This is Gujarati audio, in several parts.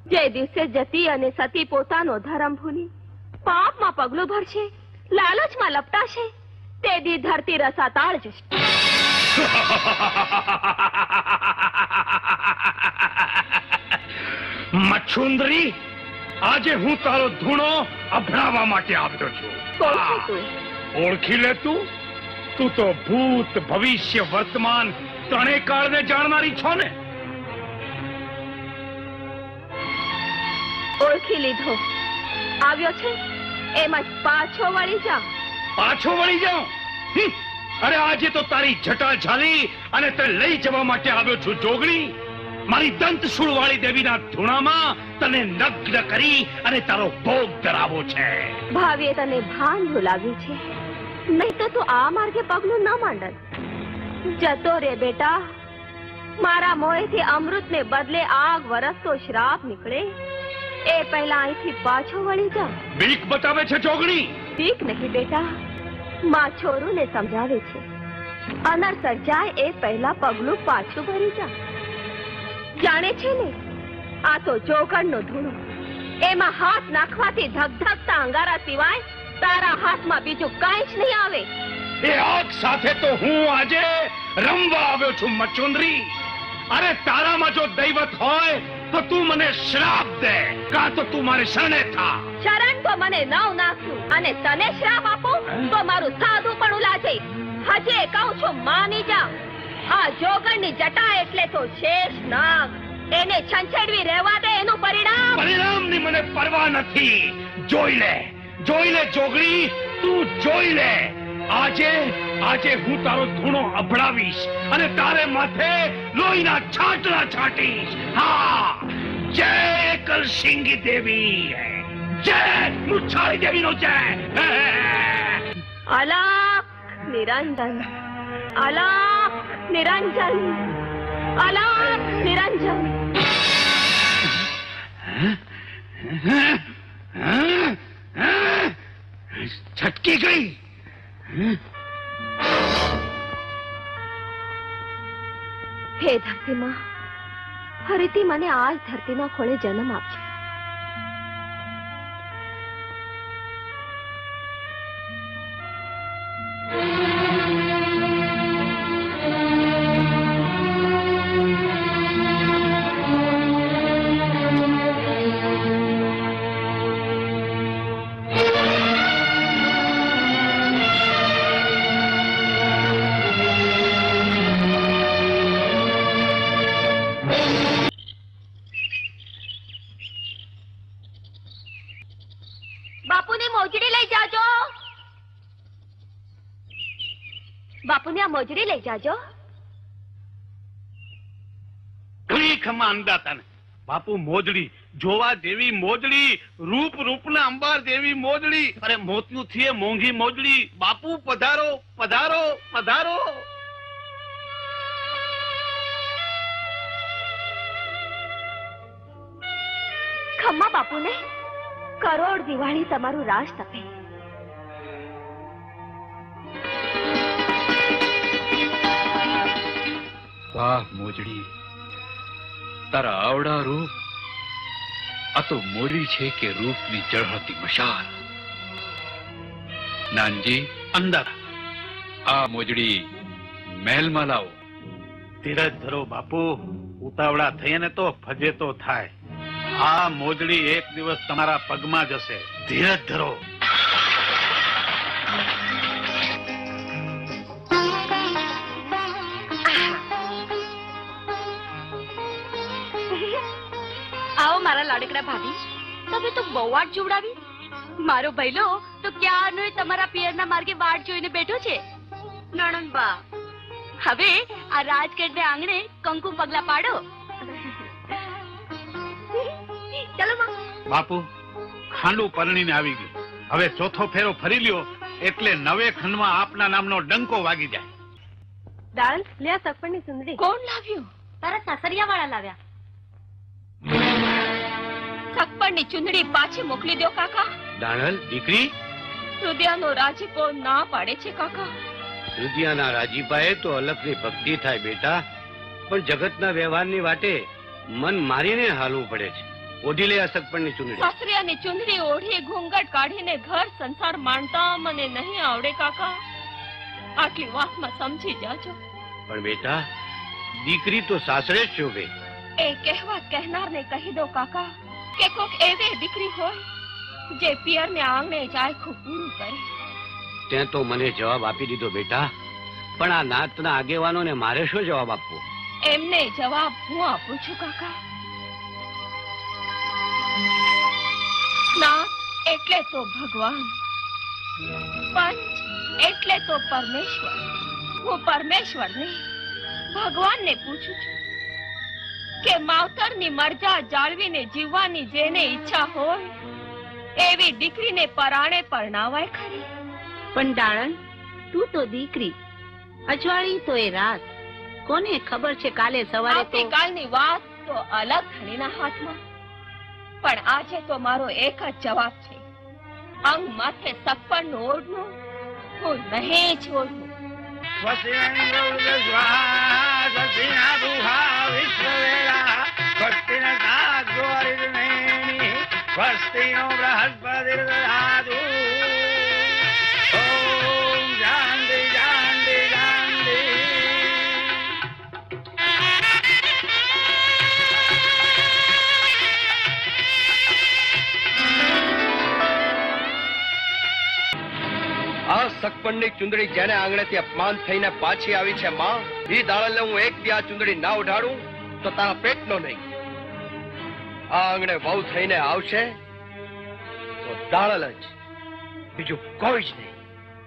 જે દિવસે જતી અને સતી પોતાનો ધર્મ ભૂલી પાપમાં પગલું ભરશે, લાલચમાં લપટાશે, તે દી ધરતી રસાતાળ જશે. મચ્છુંદરી, આજે હું તારો ધૂણો અભડાવવા માટે આવ્યો છું. કોણ છે તું? ઓળખી લે તું. તું તો ભૂત, ભવિષ્ય, વર્તમાન ત્રણેય કાળને જાણનારી છો ને. ઓળખી લીધો. આવ્યો છે એમ જ પાછો વળી જા. પાછો વળી જાઉં? અરે આજે તો તારી જટા ઝાલી અને તે લઈ જવા માટે આવ્યો છું જોગણી. મારી દંતશૂળ વાળી દેવીના ધૂણામાં તને નગ્ન કરી અને તારો ભોગ ધરાવો છે. ભાવીએ તને ભાન ભૂલાવ્યું છે, નહીં તો તું આ માર્ગે પગલું ન માંડત. જતો રે બેટા. મારા મોંએથી અમૃતને બદલે આગ વરસતો શ્રાપ નીકળે એ પહેલા અહીંથી પાછો વળી જા. બીક બતાવે છે જોગણી? બીક નહીં બેટા, માં છોરુને સમજાવે છે. અનર્થ સર્જાય એ પહેલા પગલું પાછું ભરી જા. જાણે છે ને, આ તો જોગણનો ધૂણો. એમાં હાથ નાખવાથી ધગધગતા અંગારા સિવાય તારા હાથમાં બીજું કાંઈ જ નહીં આવે. એ આગ સાથે તો હું આજે રમવા આવ્યો છું મચુંદરી. અરે તારામાં જો દૈવત હોય તો તું મને શ્રાપ દે, કાં તો તું મારે શરણે થા. શરણ તો મને નવ નાખ્યું અને તને શ્રાપ આપું તો મારું સાધું પણ ઉલાજે. હજી કહું છું માની જા. આ જોગણની જટા એટલે તો શેષ નાગ. એને છંછેડવી રહેવા દે એનું પરિણામ. પરિણામની મને પરવા નથી. જોઈ લે જોગણી, તું જોઈ લે. આજે હું તારો ધૂણો અભડાવીશ અને તારે માથે લોહીના છાંટલા છાંટીશ. હા, જય કરશિંગી દેવી, જય મુછાળી દેવીનો જય. અલાક નિરંજન, અલાક નિરંજન, અલાક નિરંજન. છટકી ગઈ. હે ધરતી માં, ફરીથી મને આ જ ધરતીના ખોળે જન્મ આપજો. બાપુને આ મોજડી લઈ જાજો. ઘણી ખમા અંદાતા ને બાપુ. મોજડી જોવા જેવી મોજડી, રૂપ રૂપના અંબાર જેવી મોજડી. અરે મોતિયું થી મોંઘી મોજડી. બાપુ પધારો પધારો પધારો. ખમ્મા બાપુને કરોડ દિવાળી તમારું રાજ તપે. વાહ મોજડી, તારા આવડા રૂપ. આ તો મોરી છે કે રૂપની જળહતી મશાલ. નાનજી, અંદર આ મોજડી મહેલમાં લાવો. ધીરજ ધરો બાપુ. ઉતાવળા થઈએ ને તો ફજે તો થાય. આ મોજડી એક દિવસ તમારા પગમાં જશે. ધીરજ ધરો. આવો મારા લાડકડા ભાભી. તમે તો બહુ વાટ જોવડાવી. મારો ભઈલો તો ક્યારનો તમારા પિયરના માર્ગે વાટ જોઈને બેઠો છે. નણંદબા, હવે આ રાજગઢને આંગણે કંકુ પગલા પાડો. ચલો માં. બાપુ, ખાંડું પરણીને આવી ગયું. હવે ચોથો ફેરો ફરી લ્યો એટલે નવે ખંડમાં આપના નામનો ડંકો વાગી જાય. દાળ લે આ સગપણની સુંદરી. કોણ લાવ્યું? તારા સાસરિયા વાળા લાવ્યા. સગપણની ચુંદડી પાછી મોકલી દો કાકા. દાણલ દીકરી, રુદિયાનો રાજીપો ના પાડે છે કાકા. રુદિયાના રાજીપાએ તો અલગની ભક્તિ થાય બેટા, પણ જગતના વ્યવહારની વાટે મન મારીને હાલવું પડે છે. ઓઢી લે આ સગપણની ચૂંદડી. સાસરિયાની ચુંદડી ઓઢી ઘૂંઘટ કાઢીને ઘર સંસાર માણતા મને નહીં આવડે કાકા. આટલી વાતમાં સમજી જાજો. પણ બેટા, દીકરી તો સાસરે જ શોભે. એ કહેવત કહેનારને કહી દો કાકા કે કોક એવી દીકરી હોય જે પિયરને આંગણે જાય ખૂબ પૂરું કરે. તે તો મને જવાબ આપી દીધો બેટા, પણ આ નાતના આગેવાનોને મારે શું જવાબ આપવો? એમને જવાબ હું આપું છું કાકા. નાથ એટલે તો ભગવાન, પંચ એટલે તો પરમેશ્વર. હું પરમેશ્વરને ભગવાનને પૂછું છું કે માવતરની મરજા જાળવીને જીવવાની જેને ઈચ્છા હોય એવી દીકરીને પરાણે પરણાવાય ખરી? પણ દાણણ, તું તો દીકરી, અજવાળી તો એ રાત. કોને ખબર છે કાલે સવારે તો આવતીકાલની વાત તો અલગ ધણીના હાથમાં. પણ આજે તો મારો એક જ જવાબ છે. અંગ માથે સગપણનું ઓઢવું હું નહીં છોડું. આ સગપણની ચુંદડી જેને આંગણેથી અપમાન થઈને પાછી આવી છે માં, ઈ દાળલને હું એક દી આ ચુંદડી ના ઉઢાડું તો તારા પેટનો નહીં. આ આંગણે વહુ થઈને આવશે તો દાળલ જ, બીજું કોઈ જ નહીં.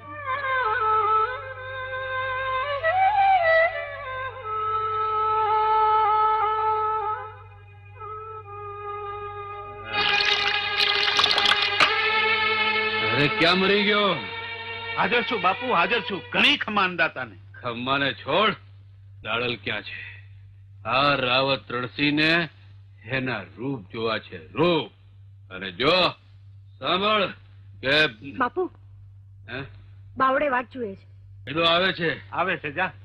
અરે ક્યાં મરી ગયો? હાજર છું બાપુ, હાજર છું. ઘણી ખમાનદાતાને. ખમ્માને છોડ, દાડલ ક્યાં છે? આ રાવત રણસીને એના રૂપ જોવા છે, રૂપ. અને જો સાંભળ કે બાપુ હે? બાવડે વાત જુએ છે. કીધું આવે છે. આવે છે, જા.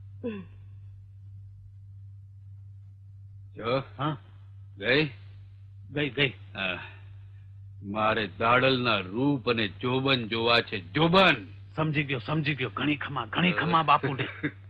જો હા, ગઈ ગઈ ગઈ. હા. મારે દાડલના રૂપ અને જોબન જોવા છે, જોબન. સમજી ગયો, સમજી ગયો. ઘણી ખમા બાપુ ને.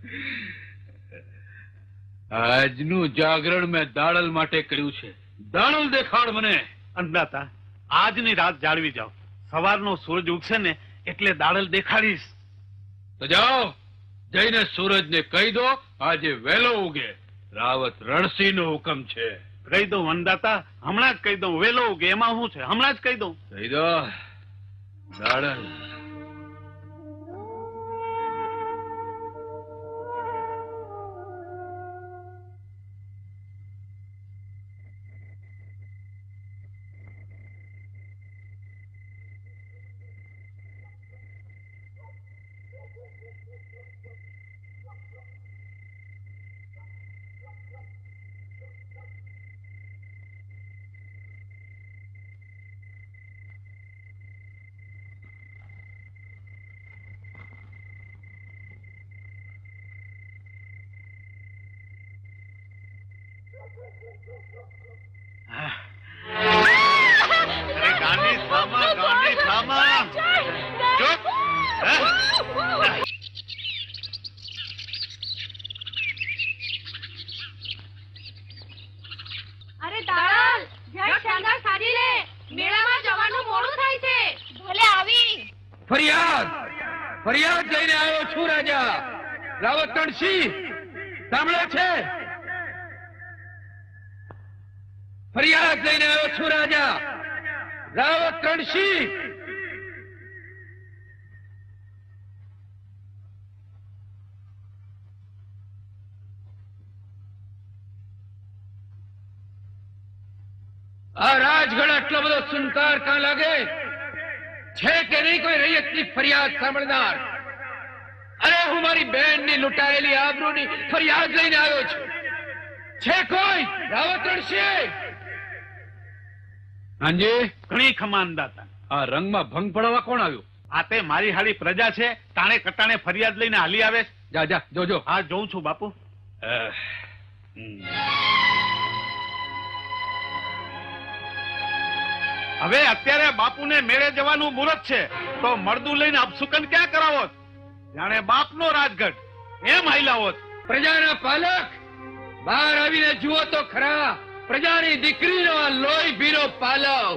આજનું જાગરણ મેં દાડલ માટે કર્યું છે. દાડલ દેખાડ મને. અંદાતા, આજની રાત જાળવી જાઓ. સવારનો સૂરજ ઉગશે ને એટલે દાડલ દેખાડીશ. તો જાઓ, જઈને સૂરજને કહી દો આજે વહેલો ઉગે. રાવત રણસિંહનો હુકમ છે. કહી દઉં વનદાતા, હમણાં જ કહી દઉં. વેલો ઉગે એમાં શું છે? હમણાં જ કહી દઉં. કહી દો દાડલ. ગાંધી થામા. ચૂપ. અરે દાડલ, જય શંકર સાજી લે. મેળામાં જવાનું મોડું થાય છે. ભલે આવી. ફરિયાદ ફરિયાદ લઈને આવ્યો છું રાજા. રાવત રણસિંહ સાંભળે છે? ફરિયાદ લઈને આવ્યો છું રાજા. રાવત રણસિંહ. આ રાજગઢ આટલો બધો સુનકાર કાં લાગે છે કે નહીં કોઈ રૈયતની ફરિયાદ સાંભળનાર? અરે હું મારી બહેનની લૂંટાયેલી આબરૂની ફરિયાદ લઈને આવ્યો છું. છે કોઈ? રાવત રણસિંહ. હાંજી, ઘણી ખમાનદાતા. આ રંગમાં ભંગ પડાવવા કોણ આવ્યું? આ તે મારી હારી પ્રજા છે. તાણે કટાણે ફરિયાદ લઈને હાલી આવે છે. જા જા, જોજો. હા, જોઉં છું બાપુ. હવે અત્યારે બાપુને મેળે જવાનું મુહૂર્ત છે, તો મળદું લઈને અપસુકન ક્યાં કરાવો? જાણે બાપનો રાજગઢ એમ હાઈલાવોત. પ્રજાના પાલક બહાર આવીને જુઓ તો ખરા, પ્રજાની દીકરીનો આ લોહી ભીનો પાલવ.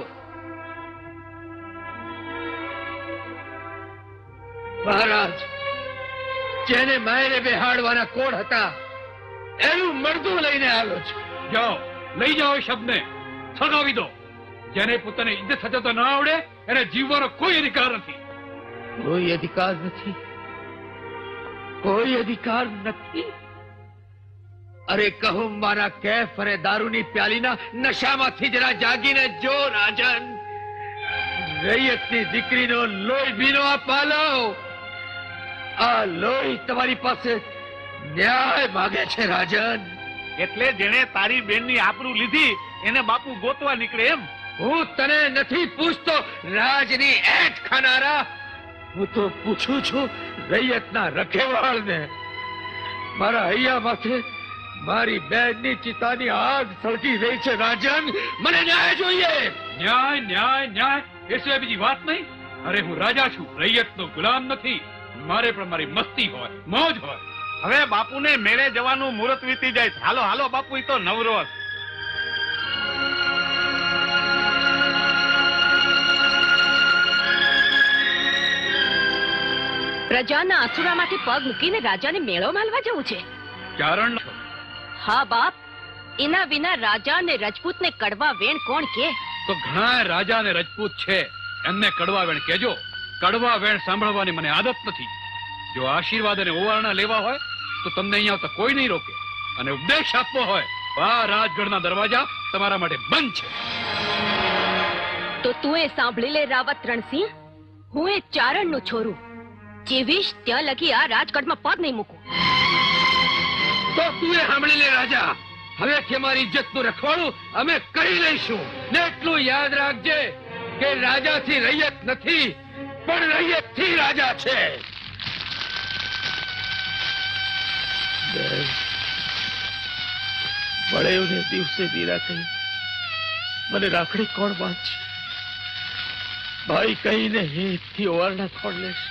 મહારાજ, જેને માયરે બેહાડવાના કોડ હતા એનું મળદું લઈને આવ્યો છું. જાઓ, લઈ જાઓ શબ્દને, સગાવી દો. જેને પોતાને ઇજ્જત સજાવતા ના આવડે એને જીવવાનો કોઈ અધિકાર નથી. કોઈ અધિકાર નથી, કોઈ અધિકાર નથી. અરે કહો મારા કેફ અને દારૂની પ્યાલીના નશામાંથી જરા જાગીને જો રાજન. રૈયતની દીકરીનો લોહી ભીનો આ પાલવ, આ લોહી તમારી પાસે ન્યાય માગે છે રાજન. એટલે જેને તારી બેનની આબરૂ લીધી એને બાપુ ગોતવા નીકળે એમ? હું તને નથી પૂછતો રાજની એઠ ખાનારા, હું તો પૂછું છું રૈયતના રખેવાળને. મારા હૈયા માથે મારી બેનની ચિતાની આગ સળગી રહી છે રાજન. મને ન્યાય જોઈએ. ન્યાય ન્યાય ન્યાય એ સિવાય બીજી વાત નહીં. અરે હું રાજા છું, રૈયતનો ગુલામ નથી. મારે પણ મારી મસ્તી હોય, મોજ હોય. હવે બાપુને મેળે જવાનું મુહૂર્ત વીતી જાય. હાલો હાલો બાપુ, ઈ તો નવરો. પ્રજાના આસુરામાંથી પગ મૂકીને રાજાને મેળો માલવા જવું છે? ચારણ હા બાપ, એના વિના રાજા અને રજપૂતને કડવા વેણ કોણ કે? તો ઘણા રાજા અને રજપૂત છે, એમને કડવા વેણ કહેજો. કડવા વેણ સાંભળવાની મને આદત નથી. જો આશીર્વાદ અને ઓવારણા લેવા હોય તો તમને અહીંયા આવતા કોઈ નહીં રોકે, અને ઉપદેશ આપવો હોય આ રાજગઢના દરવાજા તમારા માટે બંધ છે. તો તું એ સાંભળી લે રાવત રણસિંહ, હું એ ચારણનું છોરું. જેવીશ ત્યાં લગી આ રાજગઢમાં પગ નહીં મૂકું. તો તું એ સાંભળી લે રાજા, હવેથી અમારી ઇજ્જતનું રખવાડું અમે કરી લઈશું. ને એટલું યાદ રાખજે કે રાજાથી રૈયત નથી, પણ રૈયતથી રાજા છે. બળેવને દિવસે દીરા કહી મને રાખડી કોણ બાંધશે? ભાઈ કહીને હેતથી ઓવારણા કોણ લેશે?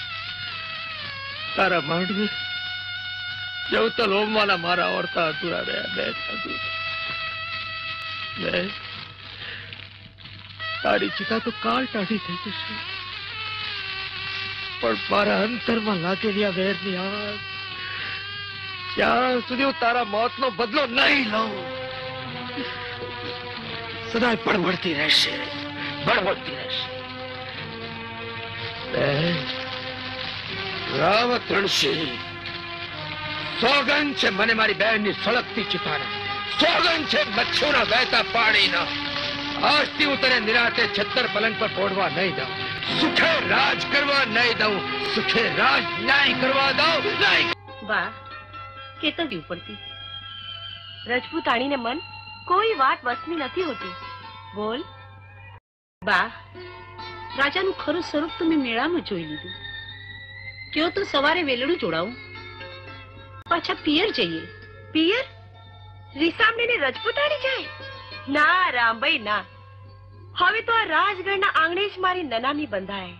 તારા માંડવી જવું તો લોમવાના મારા વર્તા અધૂરા રહ્યા. બે તારી ચિતા તો કાળ ટાઢી થઈ જશે, પણ મારા અંતરમાં લાગેલી આ વેરની આગ જ્યાં સુધી હું તારા મોતનો બદલો નહીં લઉં સદાય બળબડતી રહેશે, બળબડતી રહેશે. રાવત રણસિંહ, સોગન છે મને મારી બહેનની સળગતી ચિતાના, સોગન છે મચ્છુના વહેતા પાણીના. આજથી હું તને નિરાતે છત્તર પલંગ પર પોડવા નહીં દઉં, સુખે રાજ કરવા નહીં દઉં, સુખે રાજ ન્યાય કરવા દઉં નહીં. વાહ, કેતવી પડતી. રજપૂતાણીને મન કોઈ વાત વસની નથી હોતી. બોલ બા, રાજાનું ખરું સ્વરૂપ તો મેં મેળામાં જોઈ લીધું. કયો તો સવારે વેલડું જોડાવું, પાછા પિયર જઈએ. પિયર? રીસામણીને રજપૂતાણી જાય? ના રામભાઈ ના, હવે તો આ રાજગઢના આંગણે જ મારી નનામી બંધાય.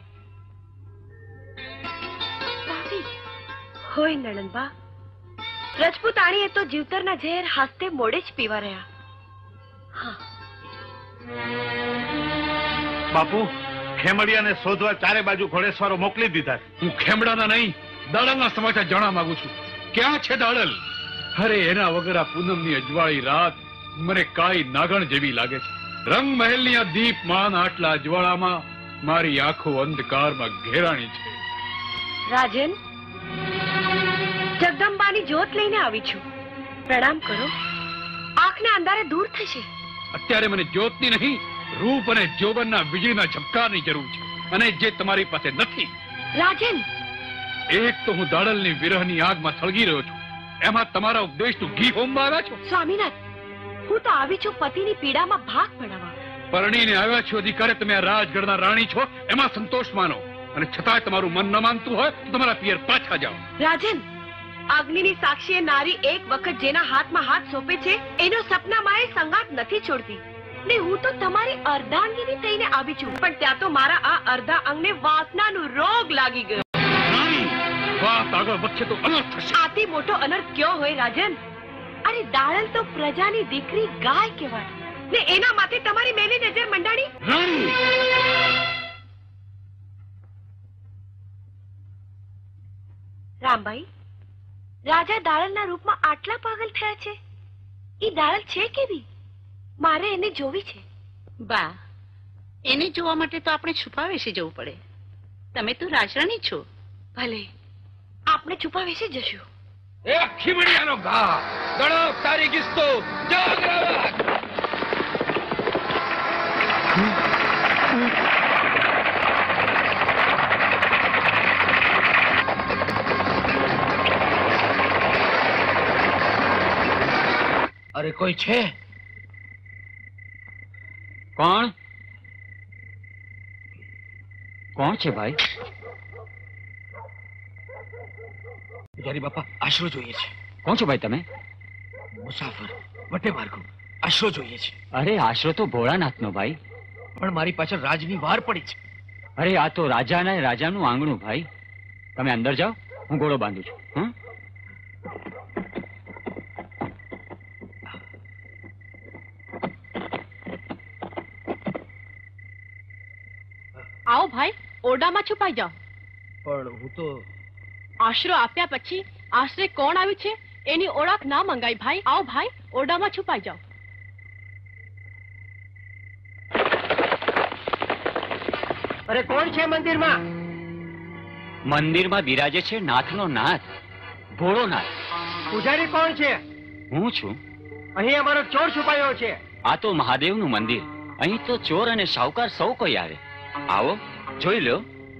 ભાભી, હોય નણંદબા, રજપૂતાણી એ તો જીવતરના ઝેર હાસ્તે મોડે જ પીવા રહ્યા. હા બાપુ, ખેમડિયાને શોધવા ચારે બાજુ ઘોડેસવારો મોકલી દીધા. હું ખેમડાના નહીં, દાડલના સમાચાર જાણવા માંગુ છું. ક્યાં છે દાડલ? અરે એના વગર આ પૂનમની અજવાળી રાત મને કાળી નાગણ જેવી લાગે છે. રંગ મહેલની આ દીપમાન આટલા અજવાળામાં મારી આંખો અંધકારમાં ઘેરાણી છે. રાજન, જગદંબાની જ્યોત લઈને આવી છું, પ્રણામ કરો. આંખના અંધારે દૂર થશે. અત્યારે મને જ્યોતની નહીં, રૂપ અને જોબનના વિજયના ઝબકારની જરૂર છે, અને જે તમારી પાસે નથી. રાજન, એક તો હું દાડલની વિરહની આગમાં સળગી રહ્યો છું, એમાં તમારા ઉપદેશનું ઘી હોમવા આવ્યા છો. સ્વામિનાથ, હું તો આવી છું પતિની પીડામાં ભાગ પડાવવા. પરણીને આવ્યા છો અધિકારે તમે આ રાજગઢના રાણી છો એમાં સંતોષ માનો, અને છતાંય તમારું મન ન માનતું હોય તો તમારા પિયર પાછા જાઓ. રાજન, અગ્નિની સાક્ષીએ નારી એક વખત જેના હાથમાં હાથ સોંપે છે એનો સપનામાં એ સંગાત નથી છોડતી. ને હું તો તમારી અર્ધાંગીની થઈને આવી છું, પણ ત્યાં તો મારા આ અર્ધા અંગને વાસનાનો રોગ લાગી ગયો. વાત આગળ વધશે તો અનર્થ થશે. આથી મોટો અનર્થ કયો હોય રાજન? અરે દાળલ તો પ્રજાની દીકરી ગાય કહેવાય ને એના માથે તમારી મેલી નજર મંડાણી. રામભાઈ, રાજા દાળલના રૂપમાં આટલા પાગલ થયા છે. ઈ દાળલ છે કેવી? મારે એને જોવી છે. બા, એને જોવા માટે તો આપણે છુપાવેશે જવું પડે. તમે તો રાજરાણી છો. ભલે, આપણે છુપાવેશે જશું. એ ખીમડિયાનો ઘા ગણો તારી કિસ્તો જાગરાવત. અરે કોઈ છે? કોણ કોણ છે ભાઈ? પૂજારી બાપા, આશરો જોઈએ છે. કોણ છો ભાઈ તમે? મુસાફર, વટે માર્ગો, આશરો જોઈએ છે. અરે આશરો તો ભોળાનાથનો ભાઈ. પણ મારી પાછળ રાજની વાર પડી છે. અરે આ તો રાજાના રાજાનું આંગણું ભાઈ. તમે અંદર જાઓ, હું ઘોડો બાંધું છું. હં? આવો ભાઈ, ઓરડામાં છુપાઈ જાઓ. પણ હું તો આશરો આપ્યા પછી આશરે કોણ આવ્યું છે એની ઓળખ ના મંગાઈ ભાઈ. આવો ભાઈ, ઓરડામાં છુપાઈ જાઓ. અરે કોણ છે મંદિરમાં? મંદિરમાં બિરાજે છે નાથનો નાથ, ભોળોનાથ. પૂજારી કોણ છે? હું છું. અહીં અમારો ચોર છુપાયો છે. આ તો મહાદેવનું મંદિર. અહીં તો ચોર અને શાહુકાર સૌ કોઈ આવે. આવો, જોઈ લો.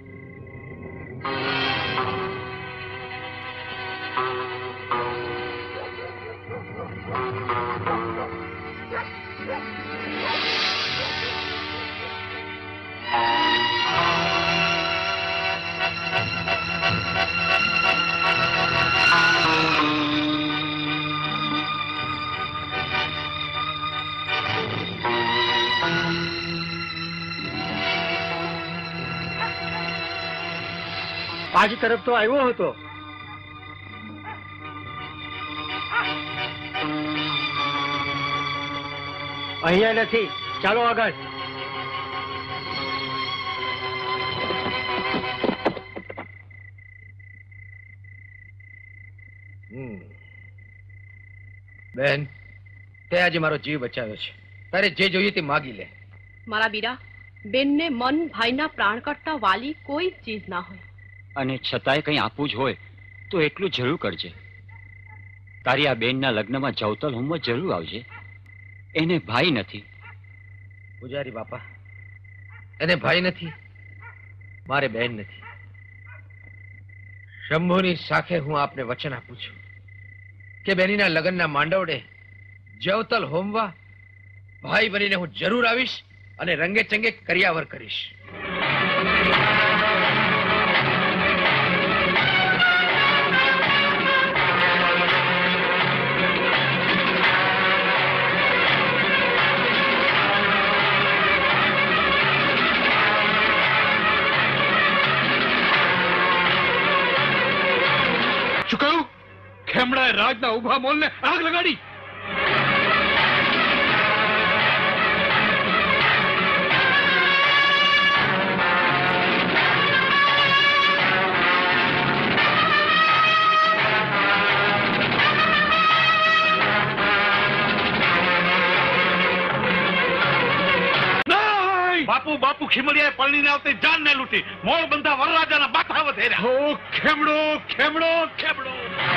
આજ તરફ તો આવ્યો હતો. અહીંયા નથી. ચાલો આગળ. બેન, તે આજે મારો જીવ બચાવ્યો છે. તારે જે જોઈએ તે માગી લે. મારા બીરા, બેનને મન ભાઈના પ્રાણ કરતા વાલી કોઈ ચીજ ના હોય. અને છતાંય કંઈ આપવું જ હોય તો એટલું જરૂર કરજે. તારી આ બેનના લગ્નમાં જવતલ હોમવા જરૂર આવજે. એને ભાઈ નથી. પૂજારી બાપા, એને ભાઈ નથી, મારે બહેન નથી. શંભુની સાખે હું આપને વચન આપું છું કે બેનીના લગ્નના માંડવડે જવતલ હોમવા ભાઈ બનીને હું જરૂર આવીશ અને રંગે ચંગે કરિયાવર કરીશ. ચુકાયું? ખેમડાએ રાજના ઉભા મોલને આગ લગાડી. બાપુ બાપુ ખીમડિયાએ પરણીને આવતી જાનને લૂંટી મોળ બંધા વરરાજાના બાથા વધેર્યા. ઓ ખેમડો ખેમડો ખેમડો!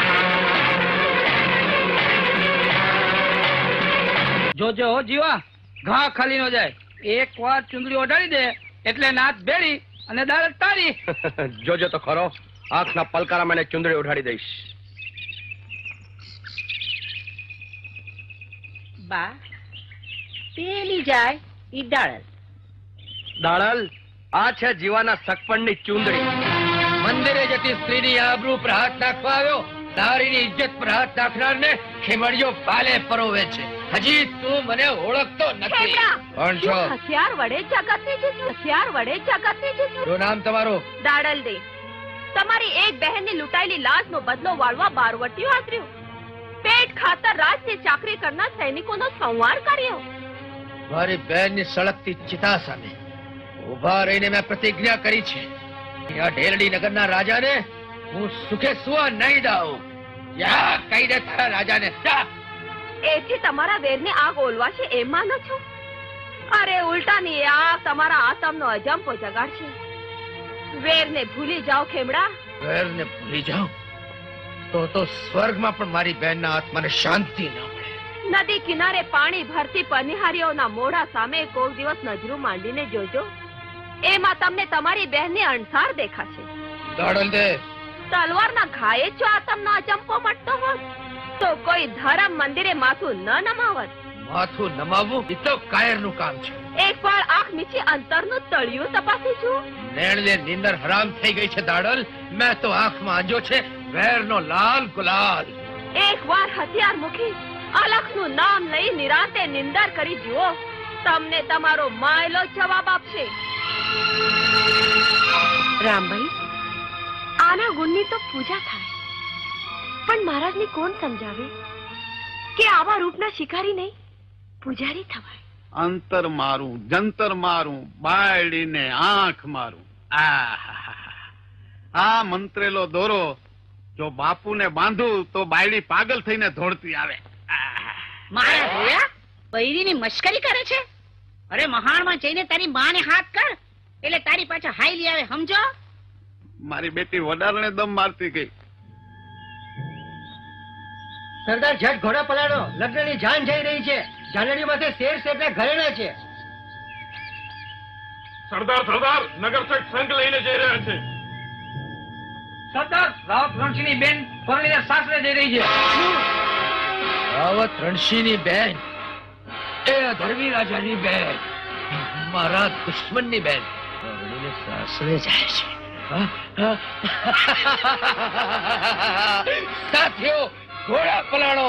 જોજો હો જીવા, ઘા ખાલી નો જાય. એક વાર ચુંદડી ઓઢાડી દે એટલે નાથ બેડી અને દાળ તારી. જોજો તો ખરો, આંખના પલકારામાં એને ચુંદડી ઉઠાડી દઈશ. બા, પેલી જાય ઈ દાળલ. દાળલ, આ છે જીવાના સગપણની ચુંદડી. મંદિરે જતી સ્ત્રીની આબરૂ પર હાથ નાખવા આવ્યો, નારીની ઇજ્જત પર હાથ નાખનારને ખીમડિયો ભાલે પરોવે છે. હજી તું મને ઓળખતો નથી. ખેમડા! કોણ છો? હું હથિયાર વડે જગતને જીતું. હથિયાર વડે જગતને જીતું. શું નામ તમારું? દાડલ દે. તમારી એક બહેનની લૂંટાયેલી લાશનો બદલો વાળવા બારવટીયું આદર્યું. પેટ ખાતર રાજની ચાકરી કરનાર સૈનિકોનો સંહાર કર્યો. મારી બહેનની સળગતી ચિતા સામે ઉભા રહીને મેં પ્રતિજ્ઞા કરી છે, આ ઢેલડી નગરના રાજાને હું સુખે સુવા નહીં દઉં. યા કહી દે તારા રાજાને. જા. એથી તમારા વેરની આગ ઓલવાશે એમ માનો છો? અરે ઉલટાની એ આગ તમારા આત્મનો અજંપો જગાડશે. વેરને ભૂલી જાઓ ખેમડા. વેરને ભૂલી જાઉં તો સ્વર્ગમાં પણ મારી બહેનના આત્માને શાંતિ ન મળે. નદી કિનારે પાણી ભરતી પનિહારીઓના મોઢા સામે કોક દિવસ નજરું માંડીને જોજો. એમાં તમને તમારી બહેનની અણસાર દેખાશે. દાડલ દે. તલવારના ઘાયે જો આત્મનો અજંપો મટતો હોત તો કોઈ ધર્મ મંદિરે માથું ન નમાવત. માથું નમાવવું એ તો કાયરનું કામ છે. એક વાર આંખ મીચી અંતરનું તળિયું તપાસી જુઓ. નેણને નીંદર હરામ થઈ ગઈ છે દાડલ. મેં તો આંખમાં આંજો છે વેરનો લાલ ગુલાલ. એક વાર હથિયાર મૂકી અલખનું નામ લઈ નિરાંતે નિંદર કરી જુઓ. તમને તમારો માયલો જવાબ આપશે. રામભાઈ, આના ગુણની તો પૂજા થાય, પણ મહારાજને કોણ સમજાવે કે આવા રૂપના શિકારી નહીં પૂજારી થવાય. અંતર મારું, જંતર મારું, બાયડીને આંખ મારું. આ મંત્રેલો દોરો જો બાપુને બાંધું તો બાયડી પાગલ થઈને દોડતી આવે. મારા જોયા બૈરીની મશ્કરી કરે છે. અરે મહાણમાં જઈને તારી માને હાથ કર એટલે તારી પાછળ હાઈ લઈ આવે, સમજો? મારી બેટી વડારને દમ મારતી ગઈ. સરદાર ઝટ ઘોડા પલાળો, લગ્નની જાન જઈ રહી છે. જાનડી માથે શેર શેરના ઘરેણા છે. સરદાર નગર શેઠ સંઘ લઈને જઈ રહ્યા છે. સરદાર રાવત રણસિંહની બેન પરણીને સાસરે જઈ રહી છે. રાવત રણસિંહની બેન? એ અધર્મી રાજાની બેન, મારા દુશ્મનની બેન પરણીને સાસરે જાય છે. સાથીઓ ઘોડા પલાળો.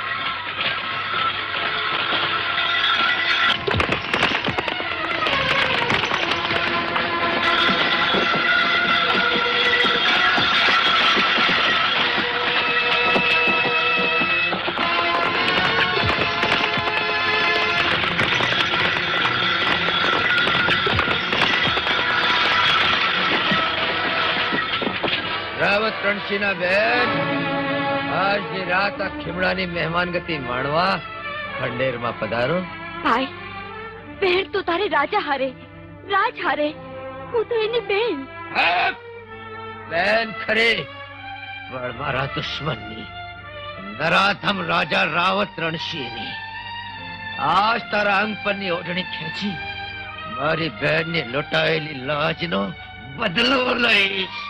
રાવત રણસિંહના બેન, આજની રાત આ ખીમડાની મહેમાનગતિ માણવા ખંડેરમાં પધારો. ભાઈ, બહેન તો તારે રાજા હારે, રાજ હારે, હું તો એની બેન. બેન ખરી, પણ મારા દુશ્મનની, નરાધમ રાજા રાવત રણસિંહની. આજ તારા અંગ પરની ઓઢણી ખેંચી મારી બહેનની લૂંટાયેલી લાજનો બદલો લઈશ.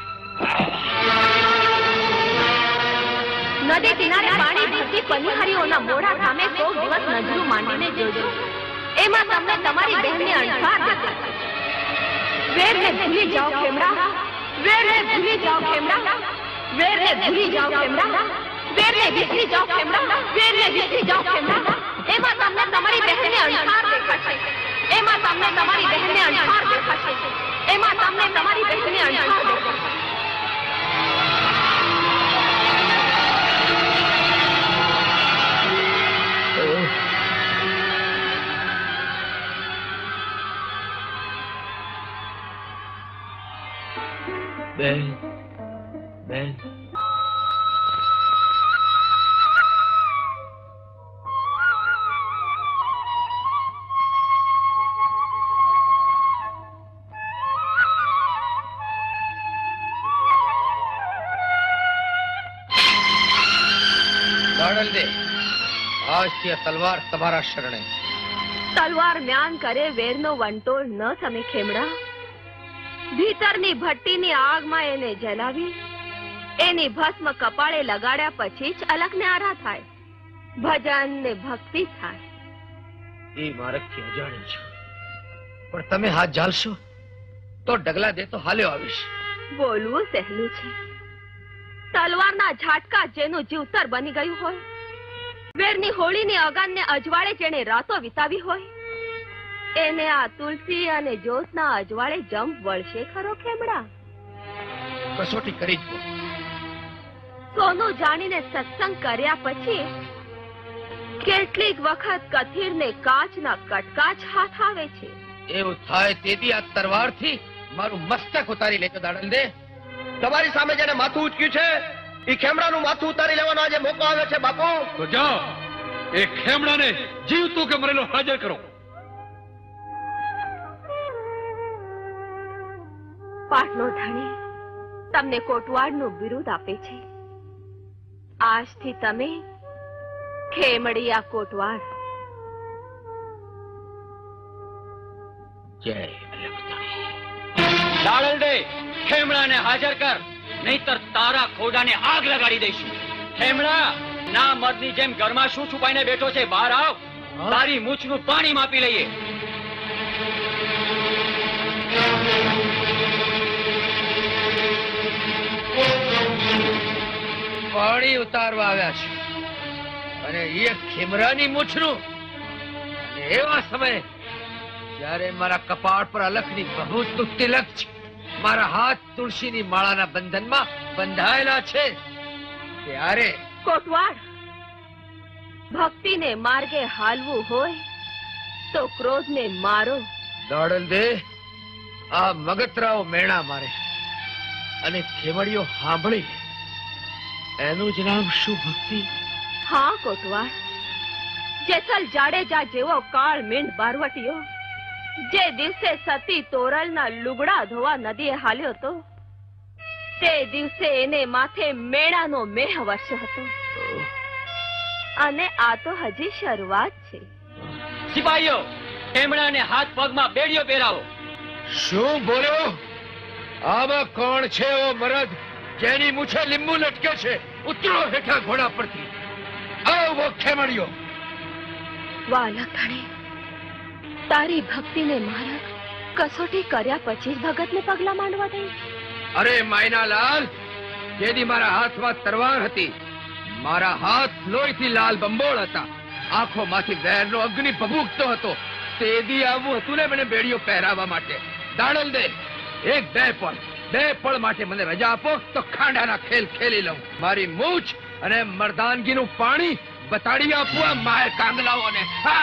નદી કિનારે પાણી ભરતી પનિહારીઓના મોઢા સામે કોક દિવસ નજરું માંડીને જોજો. એમાં તમને તમારી બહેનની અણસાર દેખાશે. વેરને ભૂલી જાઓ ખેમડા, વેરને ભૂલી જાઓ ખેમડા, વેરને ભૂલી જાઓ ખેમડા, વેરને વિસરી જાઓ ખેમડા, વેરને વિસરી જાઓ ખેમડા. એમાં તમને તમારી બહેનની અણસાર દેખાશે. એમાં તમને તમારી બહેનની અણસાર દેખાશે. એમાં તમને તમારી બહેનની અણસાર દેખાશે. બેન, બેન, દાડલ દે. આજથી આ તલવાર તમારા શરણે. તલવાર મ્યાન કરે વેરનો વંટોળ ન સમે ખેમડા. ભીતરની ભટ્ટીની આગમાં એને જલાવી એની ભસ્મ કપાળે લગાડ્યા પછી જ અલગને આરા થાય, ભજન ને ભક્તિ થાય. એ માર્ગથી અજાણી છું, પણ તમે હાથ ઝાલશો તો ડગલા દે તો હાલ્યો આવીશ. બોલવું સહેલું છે. તલવારના ઝાટકા જેનું જીવતર બની ગયું હોય, વેરની હોળીની અગાનને અજવાળે જેણે રાતો વિતાવી હોય એને આ તુલસી અને જ્યોતના અજવાળે જંપ વળશે ખરો ખેમડા? કસોટી કરી જ સોનું જાણીને સત્સંગ કર્યા પછી કેટલીક વખત કથીરને કાચના કટકા જ હાથ આવે છે. એવું થાય તેથી આ તરવારથી મારું મસ્તક ઉતારી લેજો દાડલ દે. તમારી સામે જેને માથું ઉચક્યું છે એ ખેમડાનું માથું ઉતારી લેવાનો આજે મોકો આવ્યો છે બાપુ. તો જાઓ એ ખેમડાને જીવતું કે મરેલો હાજર કરો. પાટનો ધણી તમને કોટવાડનું બિરુદ આપે છે. આજથી તમે ખેમડિયા કોટવાડ. જય દાડલ દે, ખેમડાને હાજર કર, નહીતર તારા ખોડાને આગ લગાડી દઈશું. ખેમડા, ના મર્દની જેમ ઘરમાં શું છુપાઈને બેઠો છે? બહાર આવ, તારી મૂછનું પાણી માપી લઈએ. પાણી ઉતારવા આવ્યા છે અને એ ખેમરાની મૂછનું. અને એવા સમયે જ્યારે મારા કપાળ પર અલખની બહુતનું તિલક છે, મારા હાથ તુલસીની માળાના બંધનમાં બંધાયેલા છે, ત્યારે કોટવાડ, ભક્તિને માર્ગે હાલવું હોય તો ક્રોધને મારો. દાડલ દે, આ મગતરાઓ મેણા મારે અને ખેમડીઓ સાંભળી એનું જ નામ શું ભક્તિ? હા કોટવાડ, જેસલ જાડેજા જેવો કાળ મીંડ બારવટીયો જે દિવસે સતી તોરલના લુગડા ધોવા નદીએ હાલ્યો હતો તે દિવસે એને માથે મેણાનો મેહ વર્ષ્યો હતો. અને આ તો હજી શરૂઆત છે. સિપાહીઓ, ખેમડાને હાથ પગમાં બેડીઓ પહેરાવો. શું બોલ્યો? આમાં કોણ છે ઓ મરદ જેની મૂછે લીંબુ લટકે છે? ઉતરો હેઠા ઘોડા પરથી. આવો ખેમડીઓ. વાલા ધણી, તારી ભક્તિને મારા કસોટી કર્યા પછી જ ભગતને પગલા માંડવા દઈ. અરે માયના લાલ, જેદી મારા હાથમાં તરવાર હતી, મારા હાથ લોહીથી લાલ બંબોળ હતા, આંખોમાંથી વેરનો અગ્નિ ભભૂકતો હતો, તેદી આવું હતું ને મને બેડીઓ પહેરાવવા માટે. દાડલ દે, એક બે પળ માટે મને રજા આપો તો ખાંડાના ખેલ ખેલી લઉં. મારી મૂછ અને મર્દાનગીનું પાણી બતાડી આપું આ માય કાંગલાઓને.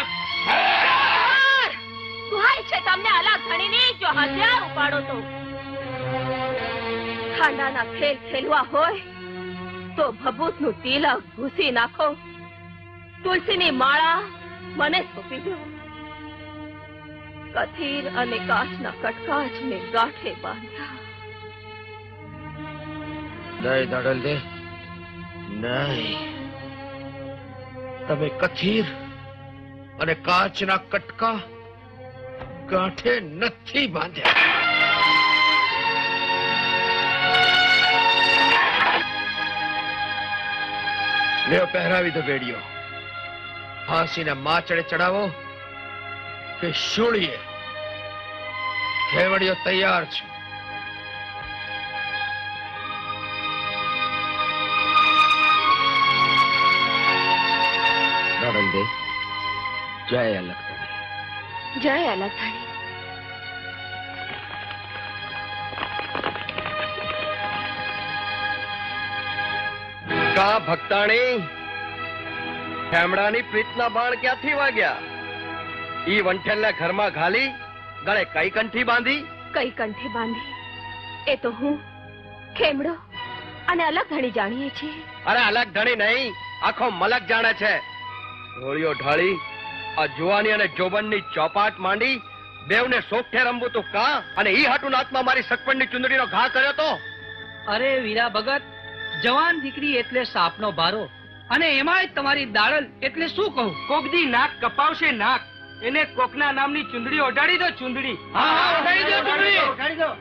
સુહાય છે તમને અલગ ધણીની, જો હથિયાર ઉપાડો તો. ખાંડાના ખેલ ખેલવા હોય તો ભભૂતનું તિલક ઘૂસી નાખો, તુલસીની માળા મને સોંપી દો. કથીર અને કાચના કટકા જ મેં ગાંઠે બાંધ્યા. નહીં દાડલ દે, નહીં. તમે કથીર અને કાચના કટકા ગાંઠે નથી બાંધ્યા. લ્યો પહેરાવી દો બેડીઓ. ફાંસીને માચડે ચડાવો કે શૂળીએ, ખેવડીઓ તૈયાર છે. દાડલ દે, જય અલગ ધણી. જય અલગ ધણી. કા ભક્તાણી, ખેમડાની પ્રીતના બાણ ક્યાંથી વાગ્યા? ઈ વંઠેલના ઘરમાં ઘાલી ગળે કઈ કંઠી બાંધી? કઈ કંઠે બાંધી એ તો હું, ખેમડો અને અલગ ધણી જાણીએ છીએ. અરે અલગ ધણી નહીં, આખો મલક જાણે છે. ઢોળીઓ ઢાળી આ જુવાની અને જોબનની ચોપાટ માંડી બેવને સોગઠે રમવું તું કા? અને ઈ હાટુ નાથમાં મારી સકપણની ચુંદડીનો ઘા કર્યો તો? અરે વીરા ભગત, જવાન દીકરી એટલે સાપનો ભારો, અને એમાંય તમારી દાડલ એટલે શું કહું? કોકદી નાક કપાવશે નાક, એને કોકના નામની ચુંદડી ઓઢાડી દો. ચુંદડી ઓઢાડી દો, ચુંદડી ઓઢાડી દો.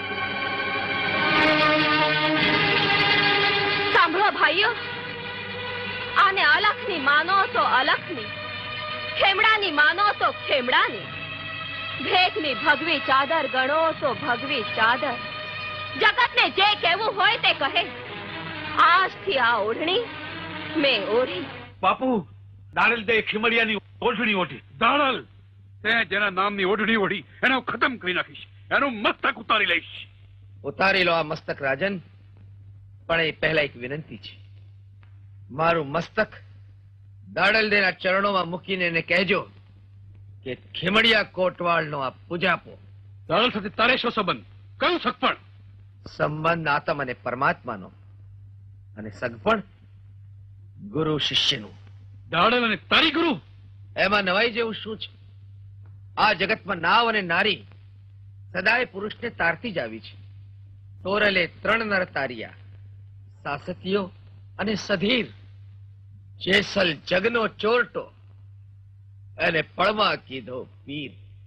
સાંભળો ભાઈઓ, આને અલખની માનો તો અલખની, ખેમડાની માનો તો ખેમડાની, ભેખની ભગવી ચાદર ગણો તો ભગવી ચાદર. જગતને જે કહેવું હોય તે કહે. આજથી આ ઓઢણી મેં ઓઢી. બાપુ, દાડલ દે ખીમડિયાની ઓઢણી ઓઢી. દાડલ, તે જેના નામની ઓઢણી ઓઢી એને હું ખતમ કરી નાખીશ. એનું મસ્તક ઉતારી લઈશ. ઉતારી લો આ મસ્તક રાજન, પણ એ પહેલા એક વિનંતી છે. મારું મસ્તક દાડલદેના ચરણોમાં મૂકીને એને કહેજો કે ખીમડિયા કોટવાળનો આ પૂજાપો. દાડલ સાથે તારે શું સંબંધ? કયું સગપણ? સંબંધ આત્મ અને પરમાત્માનો, અને સગપણ ગુરુ શિષ્યનું. દાડલ અને તારી ગુરુ? એમાં નવાઈ જેવું શું છે? આ જગતમાં નાવ અને નારી સદાય પુરુષને તારતી જ આવી છે. તોરલે 3 નર તાર્યા, સાસતીયો અને સધીર. જેસલ જગનો ચોરટો, એને પળમાં કીધો પીર.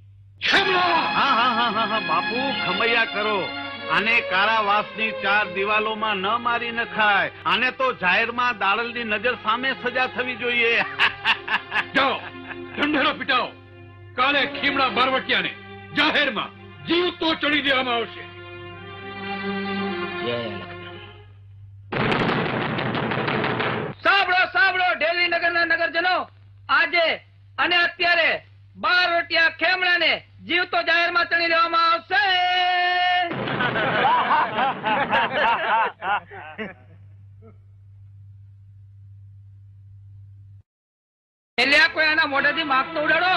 હા બાપુ, ખમૈયા કરો. આને કારાવાસની 4 દિવાલોમાં ન મારી નખાય. આને તો જાહેરમાં દાડલની નજર સામે સજા થવી જોઈએ. જાઓ, ઢંઢેરો પીટાવો. કાલે ખીમડા બારવટિયાને જાહેરમાં જીવતો ચડી દેવામાં આવશે. સાંભળો સાંભળો ઢેલી નગરના નગરજનો, આજે અને અત્યારે બારવટિયા ખેમડાને જીવતો જાહેરમાં ચણી લેવામાં આવશે. એટલે કોઈ આના મોઢેથી માગતો ઉડાડો.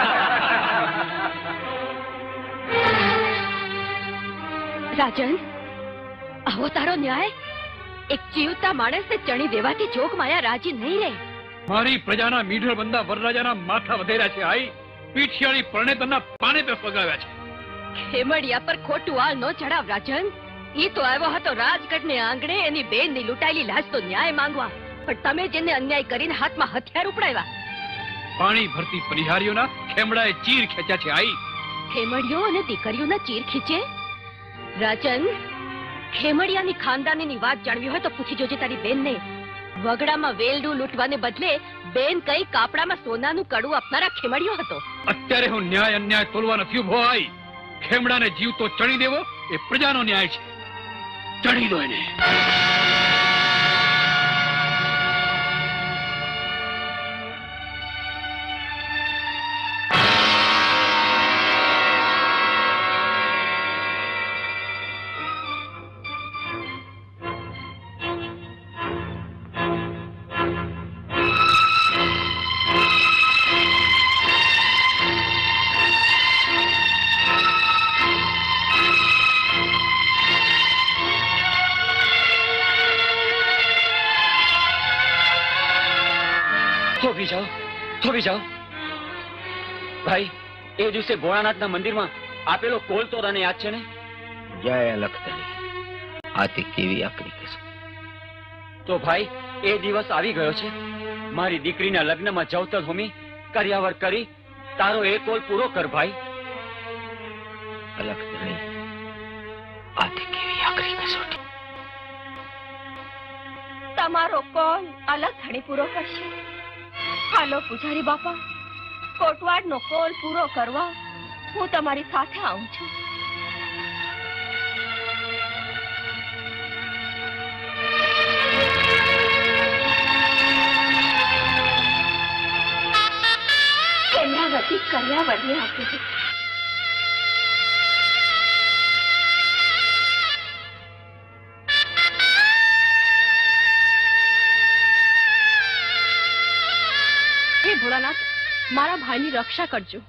રાજન, આવો તારો ન્યાય? એક જીવતા માણસને ચણી દેવાથી જોગ માયા રાજી નહીં રહે. મારી પ્રજાના મીઠળ બંદા વરરાજાના માથા વધેર્યા છે. આઈ પીઠિયાળી પરણેતરના પાને પર પગાવ્યા છે. ખેમડિયા પર ખોટું વાળ ન ચડાવ રાજન. ઈ તો આવ્યો હતો રાજગઢને આંગણે એની બેનની લૂંટાયેલી લાશ તો ન્યાય માંગવા, પણ તમે જેને અન્યાય કરીને હાથમાં હથિયાર ઉપડાવ્યા. પાણી ભરતી પરિહારીઓના ખેમડાએ ચીર ખેંચ્યા છે. આઈ ખેમડીઓ અને દીકરીઓના ચીર ખીચે? રાજન, ખેમડિયાની ખાનદાનીની વાત જાણવી હોય તો પૂછી જોજે તારી બેનને. વગડામાં વેલડું લૂંટવાને બદલે બેન કઈ કાપડામાં સોનાનું કડું આપનારા ખેમડિયો હતો. અત્યારે હું ન્યાય અન્યાય તોલવા નથી ઉભો. આઈ ખેમડાને જીવતો ચડી દેવો એ પ્રજાનો ન્યાય છે. ચડી દો એને. થોભી જાઓ ભાઈ. એ દિવસે ભોળાનાથના મંદિરમાં આપેલો કોલ તો તને યાદ છે ને? જય લખતરી, આથી કેવી આકરી કસમ. તો ભાઈ એ દિવસ આવી ગયો છે. મારી દીકરીના લગ્નમાં જવતલ હોમી કર્યાવર કરી તારો એ કોલ પૂરો કર ભાઈ. લખતરી, આથી કેવી આકરી કસોટી. તમારો કોલ અલગ ધણી પૂરો કરશે. હાલો પૂજારી બાપા, કોટવાડનો કોલ પૂરો કરવા હું તમારી સાથે આવું છું. કર્યાવતી કર્યાવતી આપી. હે ભોળાનાથ, મારા ભાઈની રક્ષા કરજો.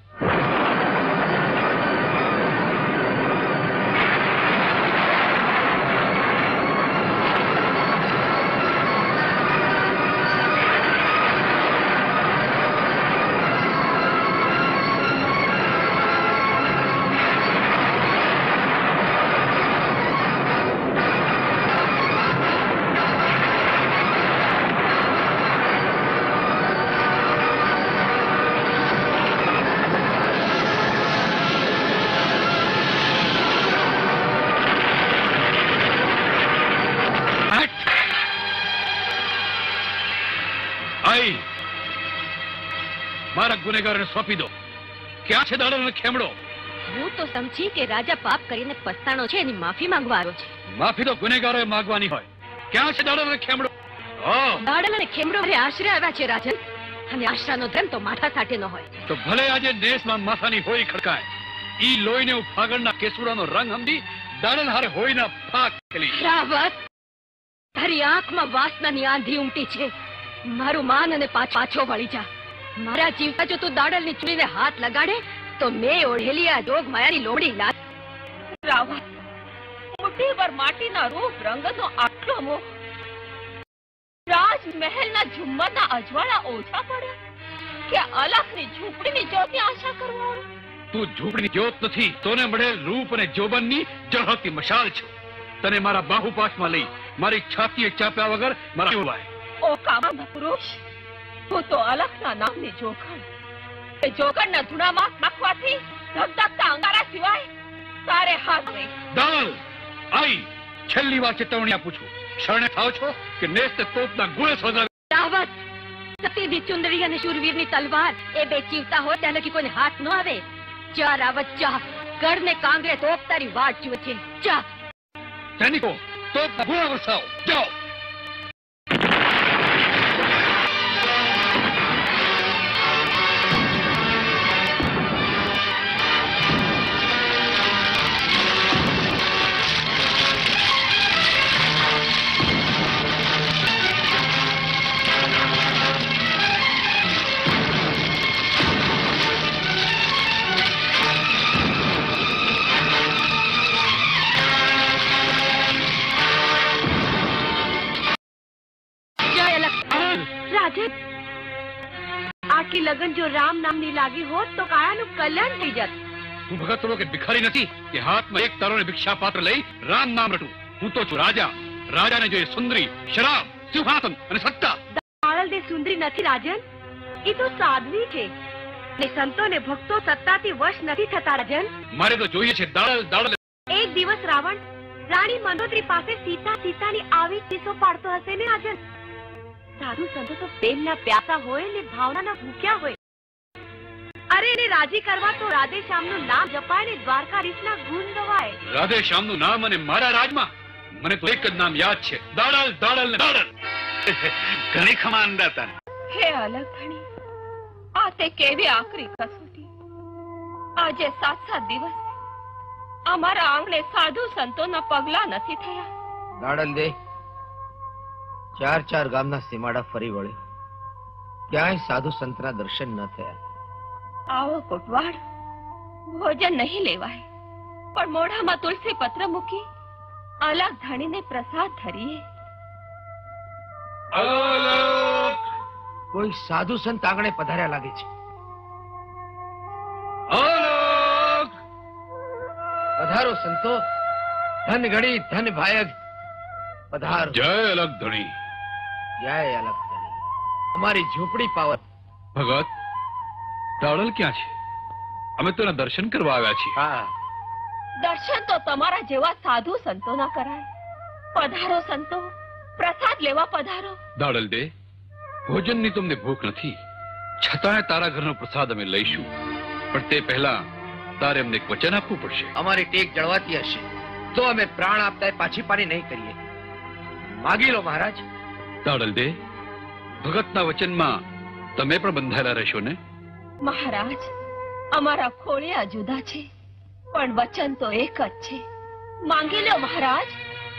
મારા ગુનેગારને સોંપી દો. ક્યાં છે દાડલનો ખેમડો? હું તો સમજી કે રાજા પાપ કરીને પસ્તાણો છે, એની માફી માંગવા આવ્યો છે. માફી તો ગુનેગારોએ માંગવાની હોય. ક્યાં છે દાડલનો ખેમડો? દાડલ અને ખેમડો મારે આશરે આવ્યા છે રાજન. અને આશરાનો ધન તો માથા સાથે ન હોય. તો ભલે આજે દેશમાં માથાની હોળી ખડકાય, ઈ લોહીને હું ફાગણના કેસુડાનો રંગ સમજી દાડલ હારે હોળીના ફાક ખેલી. રાવત, તારી આંખમાં વાસનાની આંધી ઉમટી છે. મારું માન અને પાછો વળી જા. મારા જીવતા જો તું દાડલની ચૂડીને હાથ લગાડે તો મેં ઓઢેલી આ જોગ માયાની લોમડી લાગ. રાવત, મોટી પર માટીના રૂપ રંગનો આટલો મોહ, રાજમહેલના ઝુમ્મરના અજવાળા ઓછા પડે કે અલખની ઝૂંપડીની જ્યોતની આશા કરવા? તું ઝૂંપડીની જ્યોત નથી, તોને મળેલ રૂપ અને જોબનની જળહળતી મશાલ છે. તને મારા બાહુપાશમાં લઈ મારી છાતીએ ચાપ્યા વગર મારા જીવાય. ઓ કામા પુરુષ, હું તો અલખના નામની જોખણ, એ જોખણના ધૂણામાં નાખવાથી ધગધગતા અંગારા સિવાય તારે હાથ નહીં. દાલ આઈ છેલ્લી વાર ચેતવણી આપું છું. શરણે થાવ છો કે નેસ્ત તોપના ગુણે સજાવી. રાવત, સતીની ચુંદડી અને શૂરવીરની તલવાર એ બે જીવતા હોય ત્યાં લગી કોઈને હાથ ન આવે. જા રાવત જા, ગઢને કાંગરે તોપ તારી વાટ જુએ છે. જા સૈનિકો, તોપના ગુણા વરસાવો. જાઓ. આટલી લગન જો રામ નામની લાગી હોત તો કાયાનું કલ્યાણ થઈ જાત. હું ભગત કે ભિખારી નથી કે હાથમાં એક તારોને ભિક્ષા પાત્ર લઈ રામ નામ રટું. હું તો છું રાજા. રાજાને જોઈએ સુંદરી, શરાબ, સિંહાસન અને સત્તા. દાડલ દે સુંદરી નથી રાજન, એ તો સાધ્વી છે. ને સંતો ને ભક્તો સત્તાથી વશ નથી થતા રાજન. મારે તો જોઈએ છે દાડલ દાડલ. એક દિવસ રાવણ રાણી મંદોદરી પાસે સીતાની આવી ચીસો પાડતો હશે ને રાજન. સાધુ સંતો તો પ્રેમના પ્યાસા હોય ને ભાવનાના ભૂખ્યા હોય. અરે એને રાજી કરવા તો રાધે શ્યામનું નામ જપાય ને દ્વારકાધીશના ગુણ ગવાય. રાધે શ્યામનું નામ અને મારા રાજમાં મને તો એક જ નામ યાદ છે, દાડલ દાડલ ને દાડલ. ઘણી ખમાનદાર તને. હે અલગ ધણી, આ તે કેવી આકરી કસોટી. આજે 7 દિવસ અમારા આંગણે સાધુ સંતોના પગલા નથી થયા. દાડલ દે 4 ગામના સીમાડા ફરી વળ્યો, ક્યાંય સાધુ સંતના દર્શન ન થયા. આવો કોટવાડ, ભોજન નહીં લેવાય, પણ મોઢામાં તુલસી પત્ર મૂકી અલગ ધણીને પ્રસાદ ધરીએ. કોઈ સાધુ સંત આંગણે પધાર્યા લાગે છે. પધારો સંતો, ધન ગણી ધન ભાયગ પધારો. જય અલગ ધણી. જય અલગ ધણી. અમારી ઝૂંપડી પાવર. ભગત, દાડલ ક્યાં છે? અમે તો એના દર્શન કરવા આવ્યા છીએ. હા, દર્શન તો તમારા જેવા સાધુ સંતો ના કરાય. પધારો સંતો, પ્રસાદ લેવા પધારો. દાડલ દે, ભોજનની તમને ભૂખ નથી, છતાંય તારા ઘરનો પ્રસાદ અમે લઈશું. પણ તે પહેલા તારે અમને એક વચન આપવું પડશે. અમારી ટેક જળવાતી હશે તો અમે પ્રાણ આપતા પાછી પાની નહીં કરીએ. માગી લો મહારાજ. દાડલ દે, ભગતના વચનમાં તમે પણ બંધાયેલા રહેશો ને? મહારાજ, અમારા ખોળિયા જુદા છે પણ વચન તો એક જ છે. માંગી લો મહારાજ.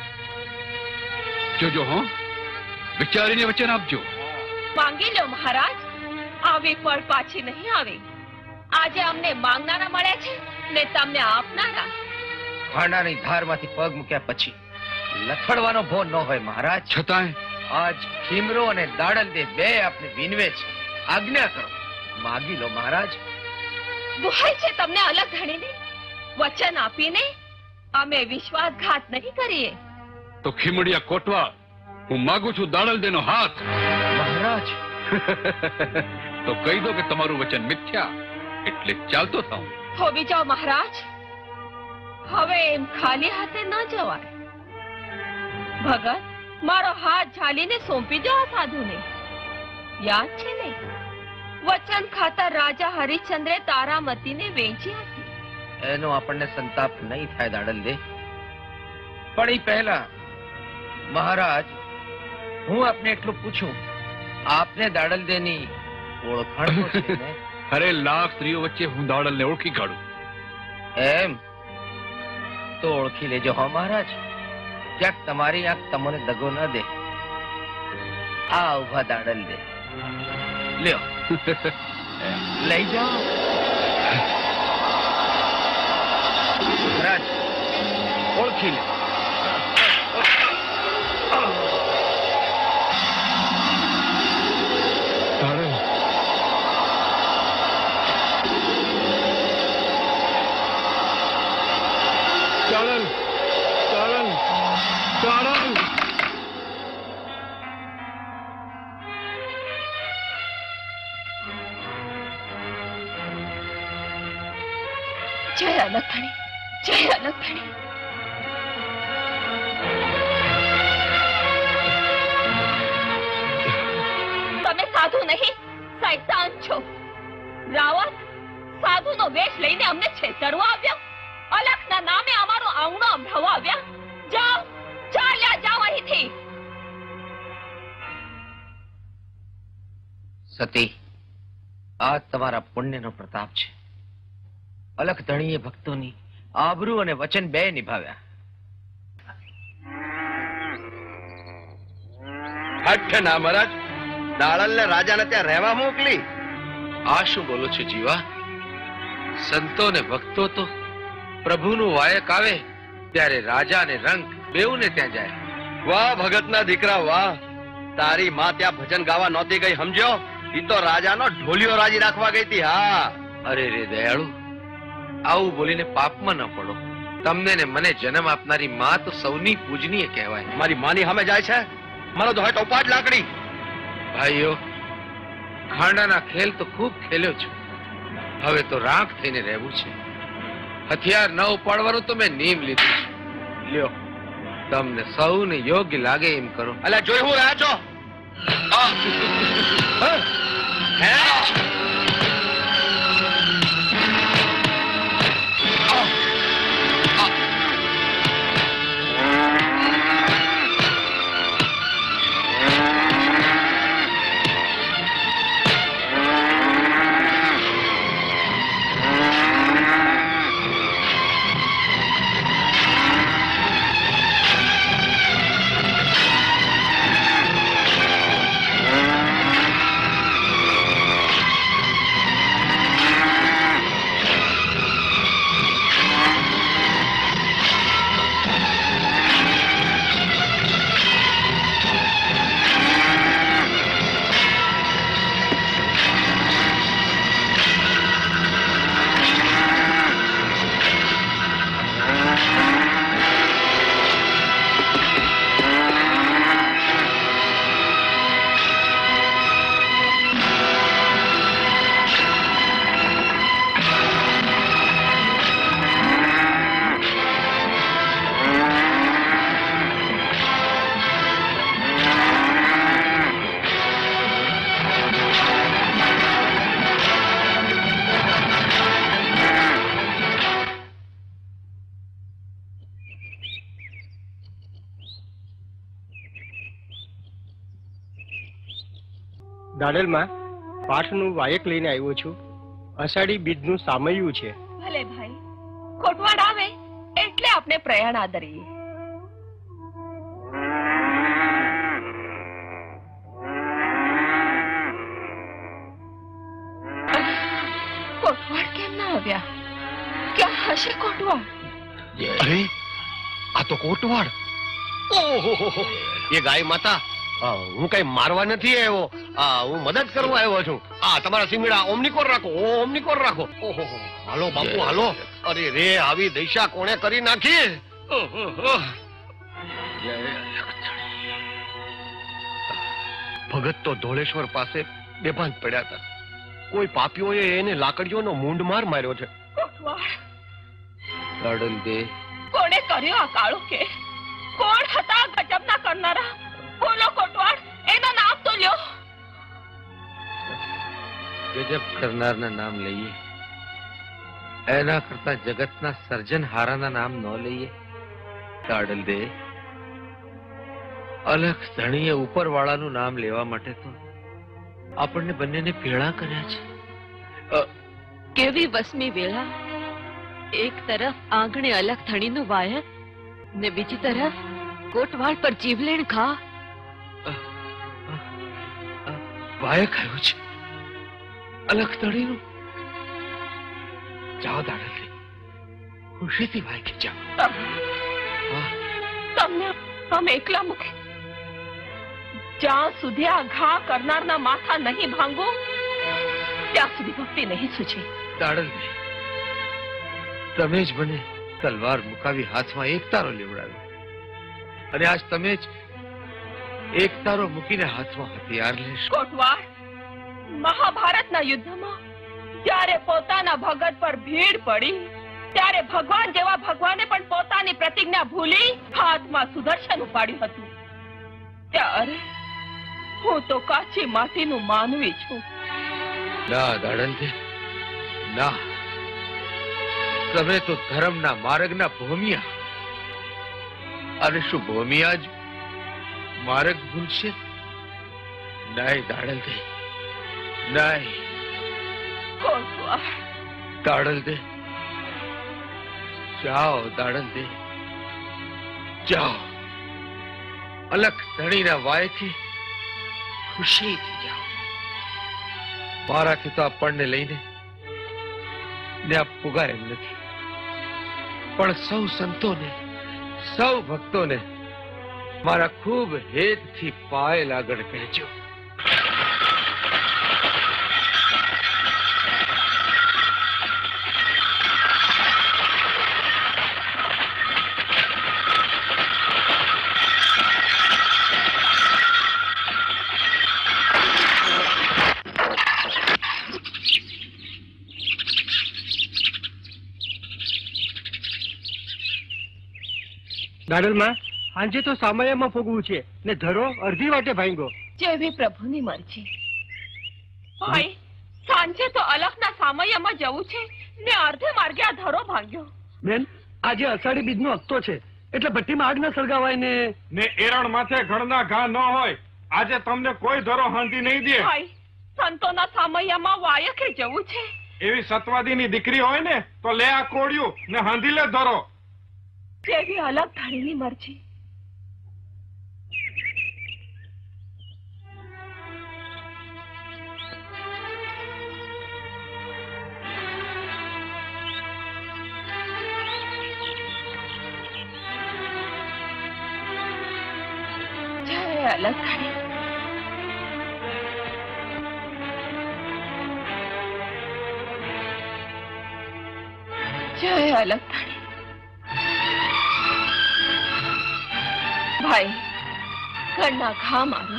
જોજો હો, વિચારીને વચન આપજો. માંગી લો મહારાજ, આવી પળ પાછી નહીં આવે. આજે અમને માંગનારા મળે છે ને તમને આપનારા. ખાંડાની ધારમાંથી પગ મૂક્યા પછી લથડવાનો ભો ન હોય મહારાજ. છતાંય આજ ખીમરો અને દાડલ દે બે આપને વિનવે છે. આજ્ઞા કરો, માગી લો મહારાજ. દુહાઈ છે તમને અલગ ધણીને. વચન આપીને અમે વિશ્વાસઘાત નહીં કરીએ. તો ખીમડિયા કોટવા, હું માગું છું દાડલ દેનો હાથ. મહારાજ તો કહી દો કે તમારું વચન મિથ્યા, એટલે ચાલતો થાઉં. થોભી જાઓ મહારાજ, હવે એમ ખાલી હાથે ન જવાય. ભગત, મારો હાથ ઝાલીને સોંપી દો આ સાધુને. યાદ છે ને, વચન ખાતા રાજા હરિશ્ચંદ્રે તારામતીને વેચી હતી. એનો આપણને સંતાપ નહીં થાય દાડલ દે. પણ એ પહેલા મહારાજ, હું આપને એટલું પૂછું, આપને દાડલ દેની ઓળખાણ તો છે ને? અરે લાખ સ્ત્રીઓ વચ્ચે હું દાડલને ઓળખી કાઢું. એમ તો ઓળખી લેજો હો મહારાજ. ક્યાંક તમારી આંખ તમને દગો ન દે. આ ઉભા દાડલ દે. લ્યો લઈ જાઓ. મહારાજ ઓળખી લે. જય અલગધણી, જય અલગધણી. તમે સાધુ નહીં, શૈતાન છો. રાવણ સાધુનો વેશ લઈને અમને છેતરવા આવ્યા. અલખના નામે અમારો આંગણો અંભળવા આવ્યા. જાઓ, ચાલ્યા જાઓ અહીંથી. સતી, આ તમારા પુણ્યનો પ્રતાપ છે. અલખ ધણીએ ભક્તોની આબરૂ અને વચન બે નિભાવ્યા. હઠ ના મહારાજ, દાળલને રાજાને ત્યાં રહેવા મોકલી. આ શું બોલો છો જીવા? સંતો ને ભક્તો તો પ્રભુનું વાયક આવે ત્યારે રાજા ને રંગ બેઉને ત્યાં જાય. વાહ ભગતના દીકરા વાહ. તારી માં ત્યાં ભજન ગાવા નહોતી ગઈ સમજ્યો? ઈ તો રાજાનો ઢોલિયો રાજી રાખવા ગઈ હતી. હા. અરે રે દયાળુ, આવું બોલીને પાપમાં ન પડો. તમને ને મને જન્મ આપનારી માં તો સૌની પૂજનીય કહેવાય. મારી માની સામે જાય છે? મારો તો હટ ઉપાડ લાકડી. ભાઈઓ, ખાંડાના ખેલ તો ખૂબ ખેલ્યો છું. હવે તો રાખ થઈને રહેવું છે. હથિયાર ન ઉપાડવાનું તો મેં નિયમ લીધું છે. લ્યો, તમને સૌને યોગ્ય લાગે એમ કરો. અલ્યા જોઈ હું રહ્યા છો? દાડલમાં પાઠનું વાયક લઈને આવ્યો છું. અષાઢી બીજનું સામૈયું છે. ભલે ભાઈ, ખોટવાડ આવે એટલે આપણે પ્રયાણ આદરીએ. કોટવાડ કેમ ના આવ્યા? ક્યાં હશે કોટવાડ? અરે આ તો કોટવાડ. ઓહો, એ ગાય માતા, હું કઈ મારવા નથી આવ્યો. હું મદદ કરવા આવ્યો છું. તમારા સિંગડા ઓમનીકોર રાખો, ઓમનીકોર રાખો. ઓહો, હાલો બાપુ હાલો. અરે રે, આવી દશા કોણે કરી નાખી? ભગત તો ધોળેશ્વર પાસે બેભાન પડ્યા હતા. કોઈ પાપીઓએ એને લાકડીઓનો મૂંઢ માર માર્યો છે. કોટવાડ કોણે કર્યો આ કાળો કે? કોણ હતા ગજબના કરનારા? બોલો કોટવાડ, એના નામ તો લ્યો. ગજબ કરનારના નામ લઈએ એના કરતા જગતના સર્જનહારાના નામ ન લઈએ. દાડલ દે, અલખ ધણીએ ઉપરવાળાનું નામ લેવા માટે તો આપણને બંનેને ભેળા કર્યા છે. કેવી વસમી વેળા. એક તરફ આંગણે અલગ ધણીનું વાયર ને બીજી તરફ કોટવાળ પર જીવલેણ ઘા. વાયક આવ્યું છે અલગ તળીનું. જાઓ દાડલથી, ખુશીથી વાયકે જાઓ. તમને અમે એકલા મૂકે જ્યાં સુધી આ ઘા કરનારના માથા નહીં ભાંગો ત્યાં સુધી ભક્તિ નહીં સૂચે. દાડલથી, તમે જ મને તલવાર મુકાવી હાથમાં એક તારો લેવડાવ્યો અને આજ તમે જ એક તારો મૂકીને હાથમાં હથિયાર લેશો. કોટવાળ, મહાભારતના યુદ્ધમાં જ્યારે પોતાના ભગત પર ભીડ પડી ત્યારે ભગવાન જેવા ભગવાને પણ પોતાની પ્રતિજ્ઞા ભૂલી હાથમાં સુદર્શન ઉપાડ્યું હતું. ત્યારે હું તો કાચી માટીનું માનવી છું. ના દાડલથી, ના. તમે તો ધર્મના માર્ગના ભોમિયા. અને શું ભોમિયા જ માર્ગ ભૂલશે? નહીં દાડલથી, નહીં. દાડલથી, જાઓ દાડલથી, જાઓ. અલખ ધણીના વાયથી ખુશીથી જાઓ. મારાથી તો આપણને લઈને ને આ પુગાય એમ નથી, પણ સૌ સંતોને, સૌ ભક્તોને મારા ખૂબ હેતથી પાયલ આગળ કહેજો. દાડલમાં સાંજે તો સામયામાં ફોગવું છે ને ધરો અડધી વાટે ભાંગ્યો. જેવી પ્રભુની મરજી. ભાઈ, સાંજે તો અલખના સામયામાં જવું છે ને અર્ધે માર્ગે આ ધરો ભાંગ્યો. બેન, આજે અષાઢી બીજનો હપ્તો છે એટલે ભઠ્ઠીમાં આગ ન સળગાવાય ને એરણ માથે ઘરના ઘા ન હોય. આજે તમને કોઈ ધરો હાંધી નહીં દે. ભાઈ, સંતોના સામયામાં વાયકે જવું છે. એવી સતવાદીની દીકરી હોય ને તો લે આ કોળિયું ને હાંધી લે ધરો. જેવી અલગ ધણીની મરજી. જય અલગ ધણી. જય અલગ ધણી. ભાઈ, ઘરના ઘા મારો.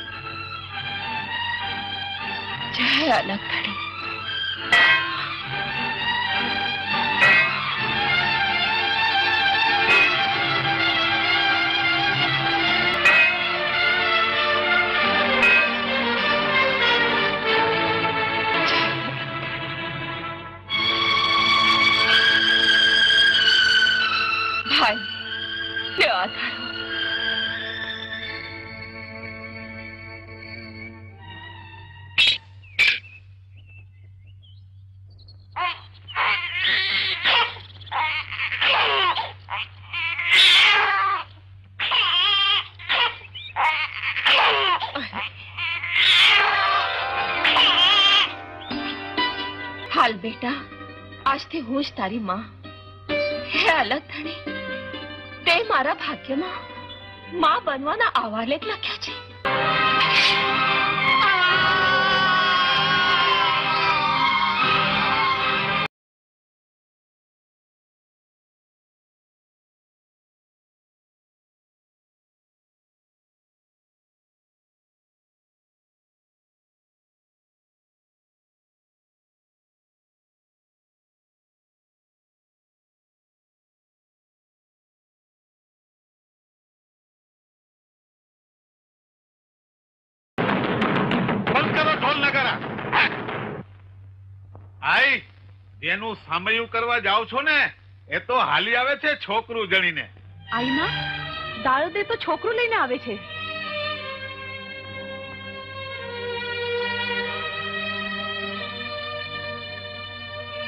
જય અલગ ધણી. ભાઈ, લ્યો આ ધરો. હાલ બેટા, આજથી હું જ તારી માં. હે અલગ ધણી, તે મારા ભાગ્યમાં માં બનવાના આવા લેખ લખ્યા છે. જેનું સામયું કરવા જાવ છો ને એ તો હાલી આવે છે છોકરું જણીને. આઈ માં, દાળદે તો છોકરું લઈને આવે છે.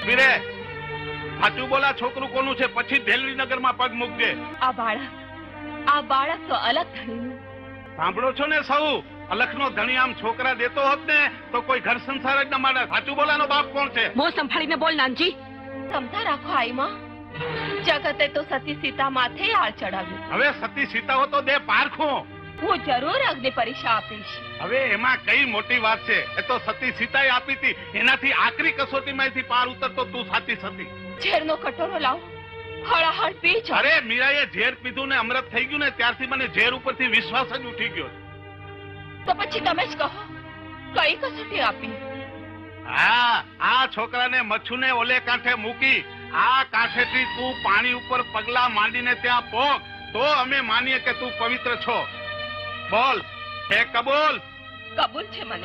ઉભી રે. સાચું બોલા, છોકરું કોનું છે? પછી ઢેલડી નગરમાં પગ મૂકજે. આ બાળક તો અલગ ધણીનું. સાંભળો છો ને સૌ? અલખનો ધણી આમ છોકરા દેતો હોત ને તો કોઈ ઘર સંસાર જ ન મળે. સાચું બોલાનો બાપ કોણ છે? મોં સંભાળીને બોલ નાનજી. સમતા રાખો આઈમાં. જગતે તો સતી સીતા માથે હાલ ચડાવ્યું. હવે સતી સીતાઓ તો દે પારખો. હું જરૂર અગ્નિ પરીક્ષા આપીશ. હવે એમાં કઈ મોટી વાત છે? એ તો સતી સીતાએ આપી હતી. એનાથી આકરી કસોટીમાંથી પાર ઉતરતો તું સાચી સતી. ઝેરનો કટોરો લાવ, હળાહળ પી જા. અરે મીરાએ ઝેર પીધું ને અમૃત થઈ ગયું ને ત્યારથી મને ઝેર ઉપરથી વિશ્વાસ જ ઉઠી ગયો. તો પછી તમે જ કહો, કઈ કસોટી આપી? હા, આ છોકરાને મચ્છુને ઓલે કાંઠે મૂકી આ કાંઠેથી તું પાણી ઉપર પગલા માંડીને ત્યાં પોક તો અમે માનીએ કે તું પવિત્ર છો. બોલ, હે કબૂલ? કબૂલ છે મને.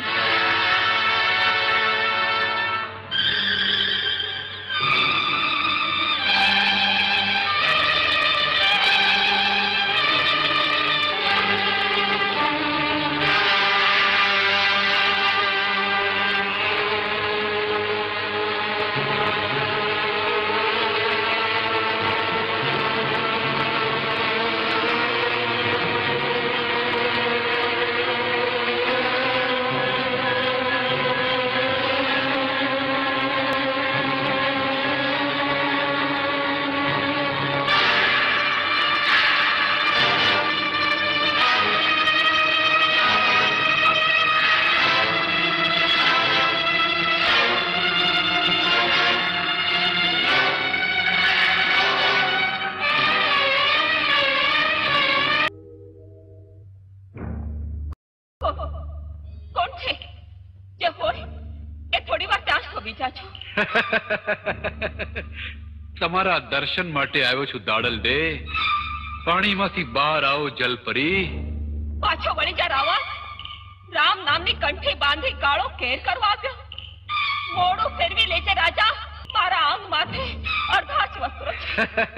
તમારા દર્શન માટે આવ્યો છું દાડલ દે. પાણીમાંથી બહાર આવો જલપરી. પાછો વળી જા રાવણ. રામ નામની કંઠી બાંધી કાળો કેર કરવા આવ્યો. મોડું ફેરવી લેજે રાજા. મારા અંગ માથે અડધા જ વસ્ત્રો છે.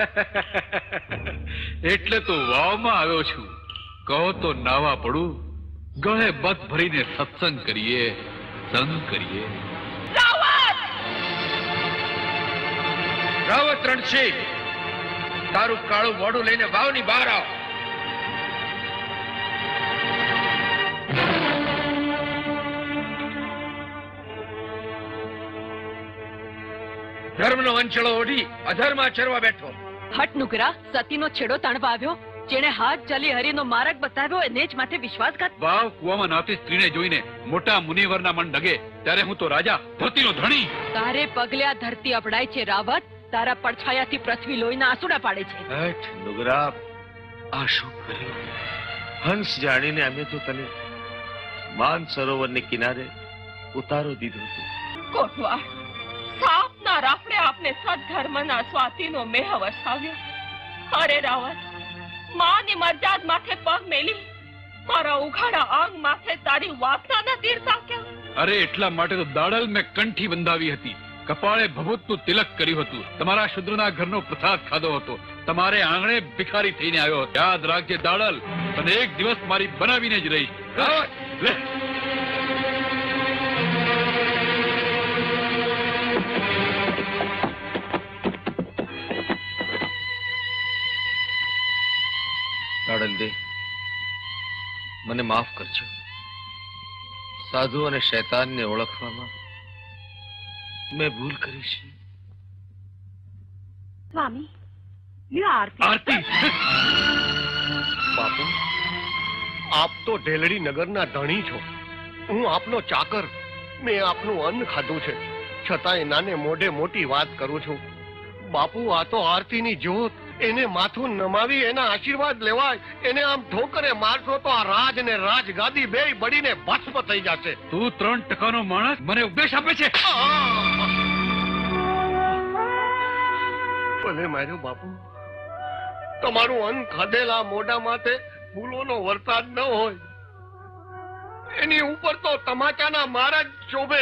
એટલે તો વાવમાં આવ્યો છું. કહો તો નાવા પડું. ગળે બત ભરીને સત્સંગ કરીએ, સંગ કરીએ. રાવત રણસિંહ, તારું કાળું મોઢું લઈને વાવની બહાર આવ. ધર્મનો વંચળો ઓઢી અધર્મમાં ચરવા બેઠો. હટ નુકરા, સતીનો છેડો તાણવા આવ્યો. જેણે હાથ ચલી હરિનો માર્ગ બતાવ્યો એને જ માથે વિશ્વાસઘાત. વાવ કુવામાં નાતી સ્ત્રીને જોઈને મોટા મુનિવરના મન ડગે ત્યારે હું તો રાજા ધરતીનો ધણી. તારે પગલે આ ધરતી અપડાય છે રાવત. તારા પડછાયાથી પૃથ્વી લોહીના આંસુડા પાડે છે. હટ નુગરા, આ શું કર્યું? હંસ જાણીને અમે તો તને માન સરોવરને કિનારે ઉતારો દીધો હતો. કોટવાળ, સાપના રાફડે આપને સદ્ધર્મના સ્વાતિનો મેહ વસાવ્યો. અરે રાવત, માની મરજાદ માથે પગ મેલી મારા ઉઘાડા અંગ માથે તારી વાસનાના તીર તાક્યા. અરે એટલા માટે તો દાડલ મેં કંઠી બંધાવી હતી. કપાળે ભભૂતનું તિલક કર્યું હતું. તમારા શુદ્રના ઘરનો પ્રસાદ ખાધો હતો. તમારે આંગણે ભિખારી થઈને આવ્યો. યાદ રાખજે દાડલ, તને એક દિવસ મારી બનાવીને જ રહીશ. દાડલ દે, મને માફ કરજો. સાધુ અને શૈતાનને ઓળખવામાં મેં ભૂલ કરી છે. સ્વામી, આરતી. બાપુ, આપ તો ઢેલડી નગરના ધણી છો. હું આપનો ચાકર. મેં આપનું અન્ન ખાધું છે, છતાંય નાને મોઢે મોટી વાત કરું છું. બાપુ, આ તો આરતીની જ્યોત. એને માથું નમાવી એના આશીર્વાદ લેવાય. એને આમ ઠોકરે મારશો તો આ રાજ ને રાજગાદી બેય બળીને ભસ્મ થઈ જશે. તું 3% માણસ મને ઉપદેશ આપે છે. ભલે માર્યો બાપુ. તમારું અન્ન ખાધેલા મોઢા માથે ફૂલોનો વરસાદ ન હોય, એની ઉપર તો તમાચાના મારા જ શોભે.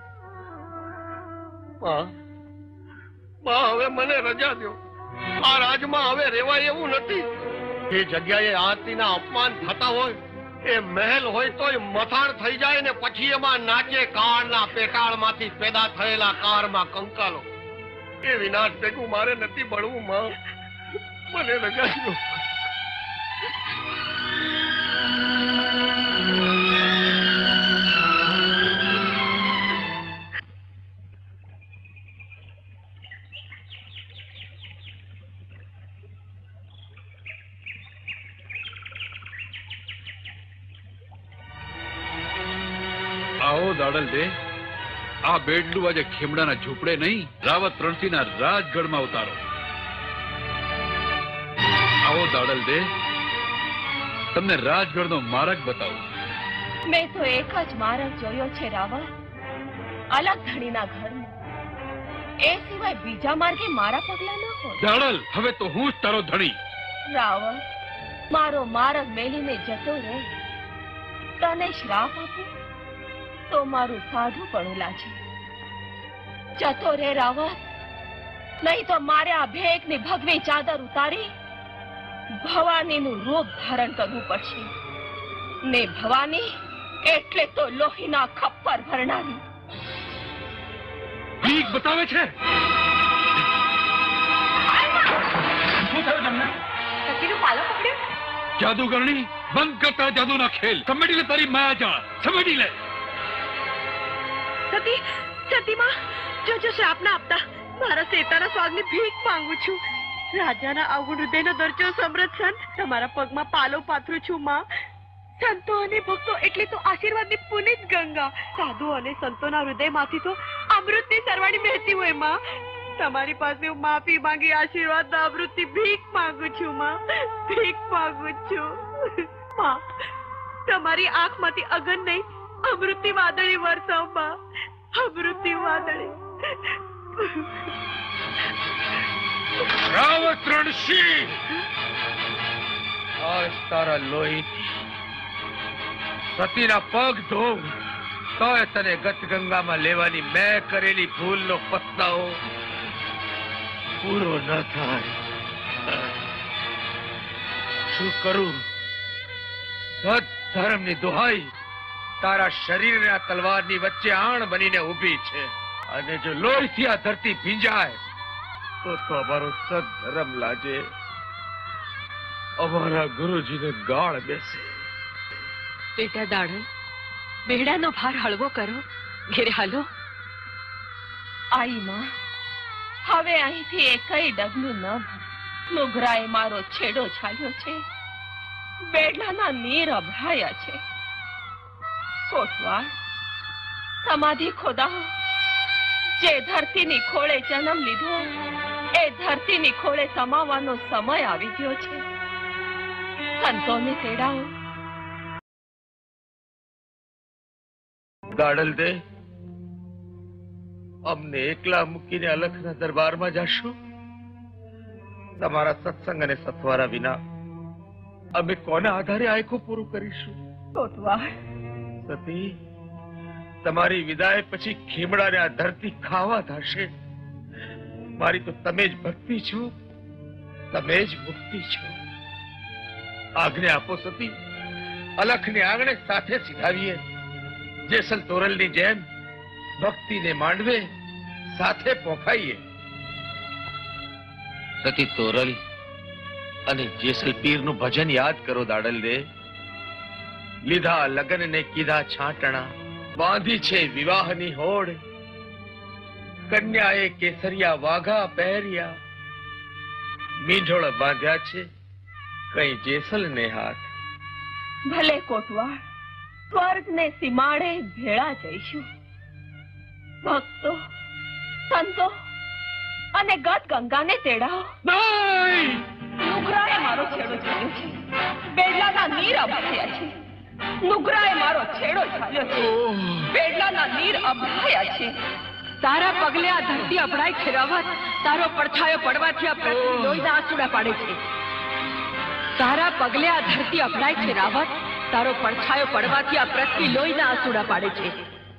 હવે મને રજા દો. આ રાજમાં હવે રેવાય એવું નથી. એ જગ્યાએ આરતીના અપમાન થતા હોય, એ મહેલ હોય તોય મથાણ થઈ જાય ને પછી એમાં નાચે કાળના પેટાળમાંથી પેદા થયેલા કારમાં કંકાલો. એ વિનાશ ભેગું મારે નથી બળવું માં. મને રજા દો. આવો દાડલ દે. આ બેડલું આજે ખેમડાના ઝૂંપડે નહીં, રાવત રણસીના રાજગઢમાં ઉતારો. આવો દાડલ દે, તમને રાજગઢનો માર્ગ બતાવું. મેં તો એક જ માર્ગ જોયો છે રાવણ, અલગ ધણીના ઘરનો. એ સિવાય બીજા માર્ગે મારા પગલા ન હોય. દાડલ, હવે તો હું જ તારો ધણી. રાવણ, મારો માર્ગ મેલીને જતો રહે. તને શ્રાપ આપું તો મારું સાધુ પણ લાજે. જતો રે રાવણ, નહીં તો મારે આ ભેખની ભગવી ચાદર ઉતારી ભવાનીનું રૂપ ધારણ કરવું પડશે. ને ભવાની એટલે તો લોહીના ખપ્પર ભરનારી. ભીખ બતાવે છે. શું થયું તમને? સતીનું પાલો પકડ્યો. જાદુગરણી, બંધ કરતા જાદુના ખેલ. સમેટી લે તારી માયાજાળ, સમેટી લે. સતીમાં જોજો શ્રાપ ના આપતા. મારા સેતાના સ્વાગની ભીખ માંગુ છું. રાજાના અવગુણ હૃદયનો દરજો સમૃદ્ધ સંત, તમારા પગમાં પાલો પાથરું છું માં. સંતો અને ભક્તો એટલે તો આશીર્વાદની પુનિત ગંગા. સાધુ અને સંતોના હૃદયમાંથી તો અમૃતની સરવાણી વહેતી હોય માં. તમારી પાસે હું માફી માંગી આશીર્વાદના અમૃતની ભીખ માંગુ છું માં. ભીખ માંગુ છું માં. તમારી આંખમાંથી અગન નહીં, અમૃતની વાદળી વરસાવ માં. અમૃતની વાદળી. રાવત રણસિંહ, આજ તારા લોહીથી સતીના પગ ધોવ તોય તને ગતગંગામાં લેવાની મેં કરેલી ભૂલનો પસ્તાવો પૂરો ન થાય. શું કરું? ધર્મની દુહાઈ તારા શરીરને આ તલવારની વચ્ચે આણ બનીને ઊભી છે. અને જો લોહીથી આ ધરતી ભીંજાય તો અમારો સદધર્મ લાજે, અમારા ગુરુજીને ગાળ બેસે. બેટા દાડો, બેડાનો ભાર હળવો કરો. ઘેરે હાલો. આઈ માં, હવે અહીંથી એકઈ ડગલું ન ભર. નુગરાએ મારો છેડો છાલ્યો છે. બેડાના નીર અભરાયા છે. કોટવાળ, સમાધિ ખોદાઓ. જે ધરતીની ખોળે જન્મ લીધો એ ધરતીની ખોળે સમાવવાનો સમય આવી ગયો છે. સંતોને તેડાવો. દાડલ દે, અમને એકલા મૂકીને અલખના દરબારમાં જશો? તમારા સત્સંગ અને સથવારા વિના અમે કોના આધારે આખું પૂરું કરીશું? કોટવાળ, સતી, તમારી વિદાય પછી ખેમડાને આ ધરતી ખાવા થશે. મારી તો તમે જ ભક્તિ છો, તમે જ મુક્તિ છો. આજ્ઞા આપો સતી, અલખને આંગણે સાથે સીધાવીએ. જેસલ તોરલની જેમ ભક્તિને માંડવે સાથે પોખાઈએ. સતી તોરલ અને જેસલ પીરનું ભજન યાદ કરો દાડલ દે. લીધા લગન ને કીધા છાંટણા, બાંધી છે વિવાહની હોડ. કન્યાએ કેસરિયા વાઘા પહેર્યા, મીંઢોળ બાંધ્યા છે કઈ જેસલ ને હાથ. ભલે કોટવાળ, સ્વર્ગ ને સીમાડે ભેળા જઈશું. ભક્તો, સંતો અને ગત ગંગાને તેડાવો. નુગરાએ મારો છેડો છાલ્યો છે. બેડલાના નીર અભરાયા છે. નુગરાએ મારો છેડો છાલ્યો છે. બેડલાના નીર અભરાયા છે. તારા પગલે આ ધરતી અભરાય છે રાવત. તારો પડછાયો પડવાથી આ પૃથ્વી લોહીના આંસુડા પાડે છે. તારા પગલે આ ધરતી અભરાય છે રાવત. તારો પડછાયો પડવાથી આ પૃથ્વી લોહીના આંસુડા પાડે છે.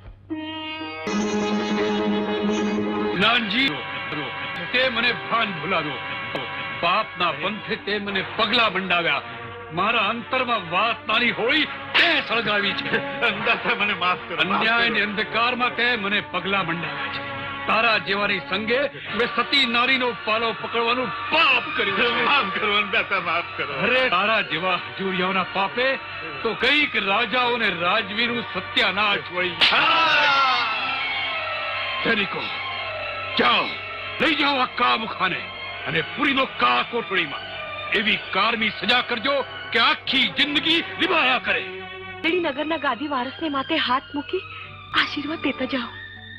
નાનજી, તે મને ભાન ભૂલાવ્યો. પાપના પંથે તે મને પગલા બંડાવ્યા. મારા અંતરમાં વાસનાની હોળી તે સળગાવી છે. અંદરથી મને માફ કરો. અન્યાય અને અંધકારમાં તે મને પગલા બંડાવ્યા છે. તારા જેવાની સંગે મેં સતી નારીનો પાલો પકડવાનું પાપ કર્યું. માફ કરો ને બેટા, માફ કરો. અરે તારા જેવા હજુરિયાઓના પાપે તો કઈક રાજાઓ ને રાજવીનું સત્યાનાશ વળી. સૈનિકો, જાઓ, લઈ જાઓ આ કામખાને અને પુરીનો કા કોટડીમાં એવી કારની સજા કરજો કે આખી જિંદગી નિભાયા કરે. નગરના ગાદી વારસને માથે હાથ મૂકી આશીર્વાદ દેતા જાઓ.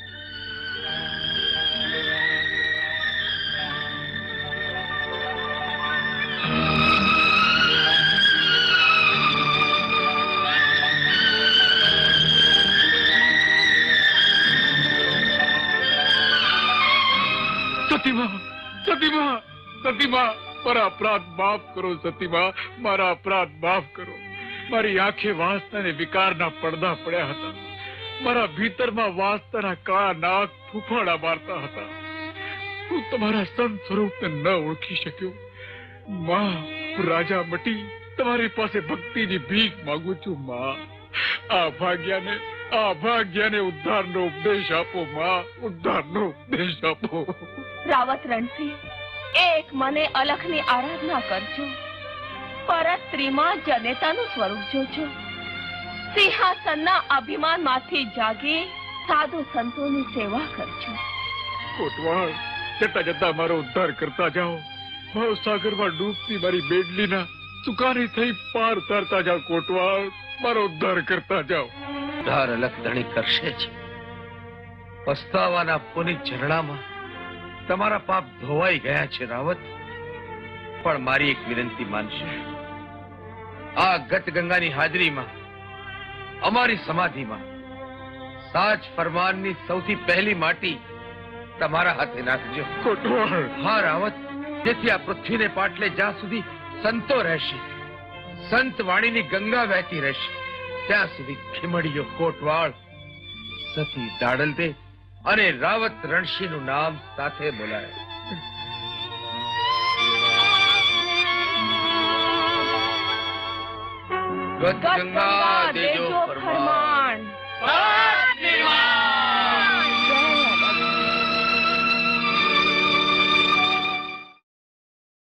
સતીમા, સતીમા, સતીમા, મારા અપરાધ માફ કરો. સતીમા, મારા અપરાધ માફ કરો. મારી આંખે વાસના અને વિકારના પડદા પડ્યા હતા. મારા ભીતરમાં વાસનાના કાળા નાગ ફૂફાડા મારતા હતા. હું તમારા સંત સ્વરૂપને ન ઓળખી શક્યો. માં, હું રાજા મટી તમારી પાસે ભક્તિની ભીખ માંગુ છું. માં, આ ભાગ્યાને ઉદ્ધારનો ઉપદેશ આપો. માં, ઉદ્ધારનો ઉપદેશ આપો. રાવત રણસિંહ, એક મને અલખની આરાધના કરજો. પરત સ્ત્રીમાં જનેતાનું સ્વરૂપ જોજો. સિંહાસનના અભિમાનમાંથી જાગી સાધુ સંતોની સેવા કરજો. કોટવાળ, જતા જતા મારો ઉદ્ધાર કરતા જાઓ. ભવસાગરમાં ડૂબતી મારી બેડલીના સુકાની થઈ પાર ઉતારતા જાઓ. કોટવાળ, મારો ઉદ્ધાર કરતા જાઓ. ઉદ્ધાર અલખ ધણી કરશે જ. પસ્તાવાના પુનિત ઝરણામાં તમારા પાપ ધોવાઈ ગયા છે રાવત. પણ મારી એક વિનંતી માનશે. આ ગત ગંગાની હાજરીમાં અમારી સમાધિમાં સાચ ફરમાનની સૌથી પહેલી માટી તમારા હાથે નાખજો. કોટવાળ, હા રાવત, જેથી આ પૃથ્વીને પાટલે જ્યાં સુધી સંતો રહેશે, સંત વાણીની ગંગા વહેતી રહેશે, ત્યાં સુધી ખીમડીયો કોટવાળ, સતી દાડલદે અને રાવત રણસિંહનું નામ સાથે બોલાય. ગત ગંગા દેજો ફરમાન.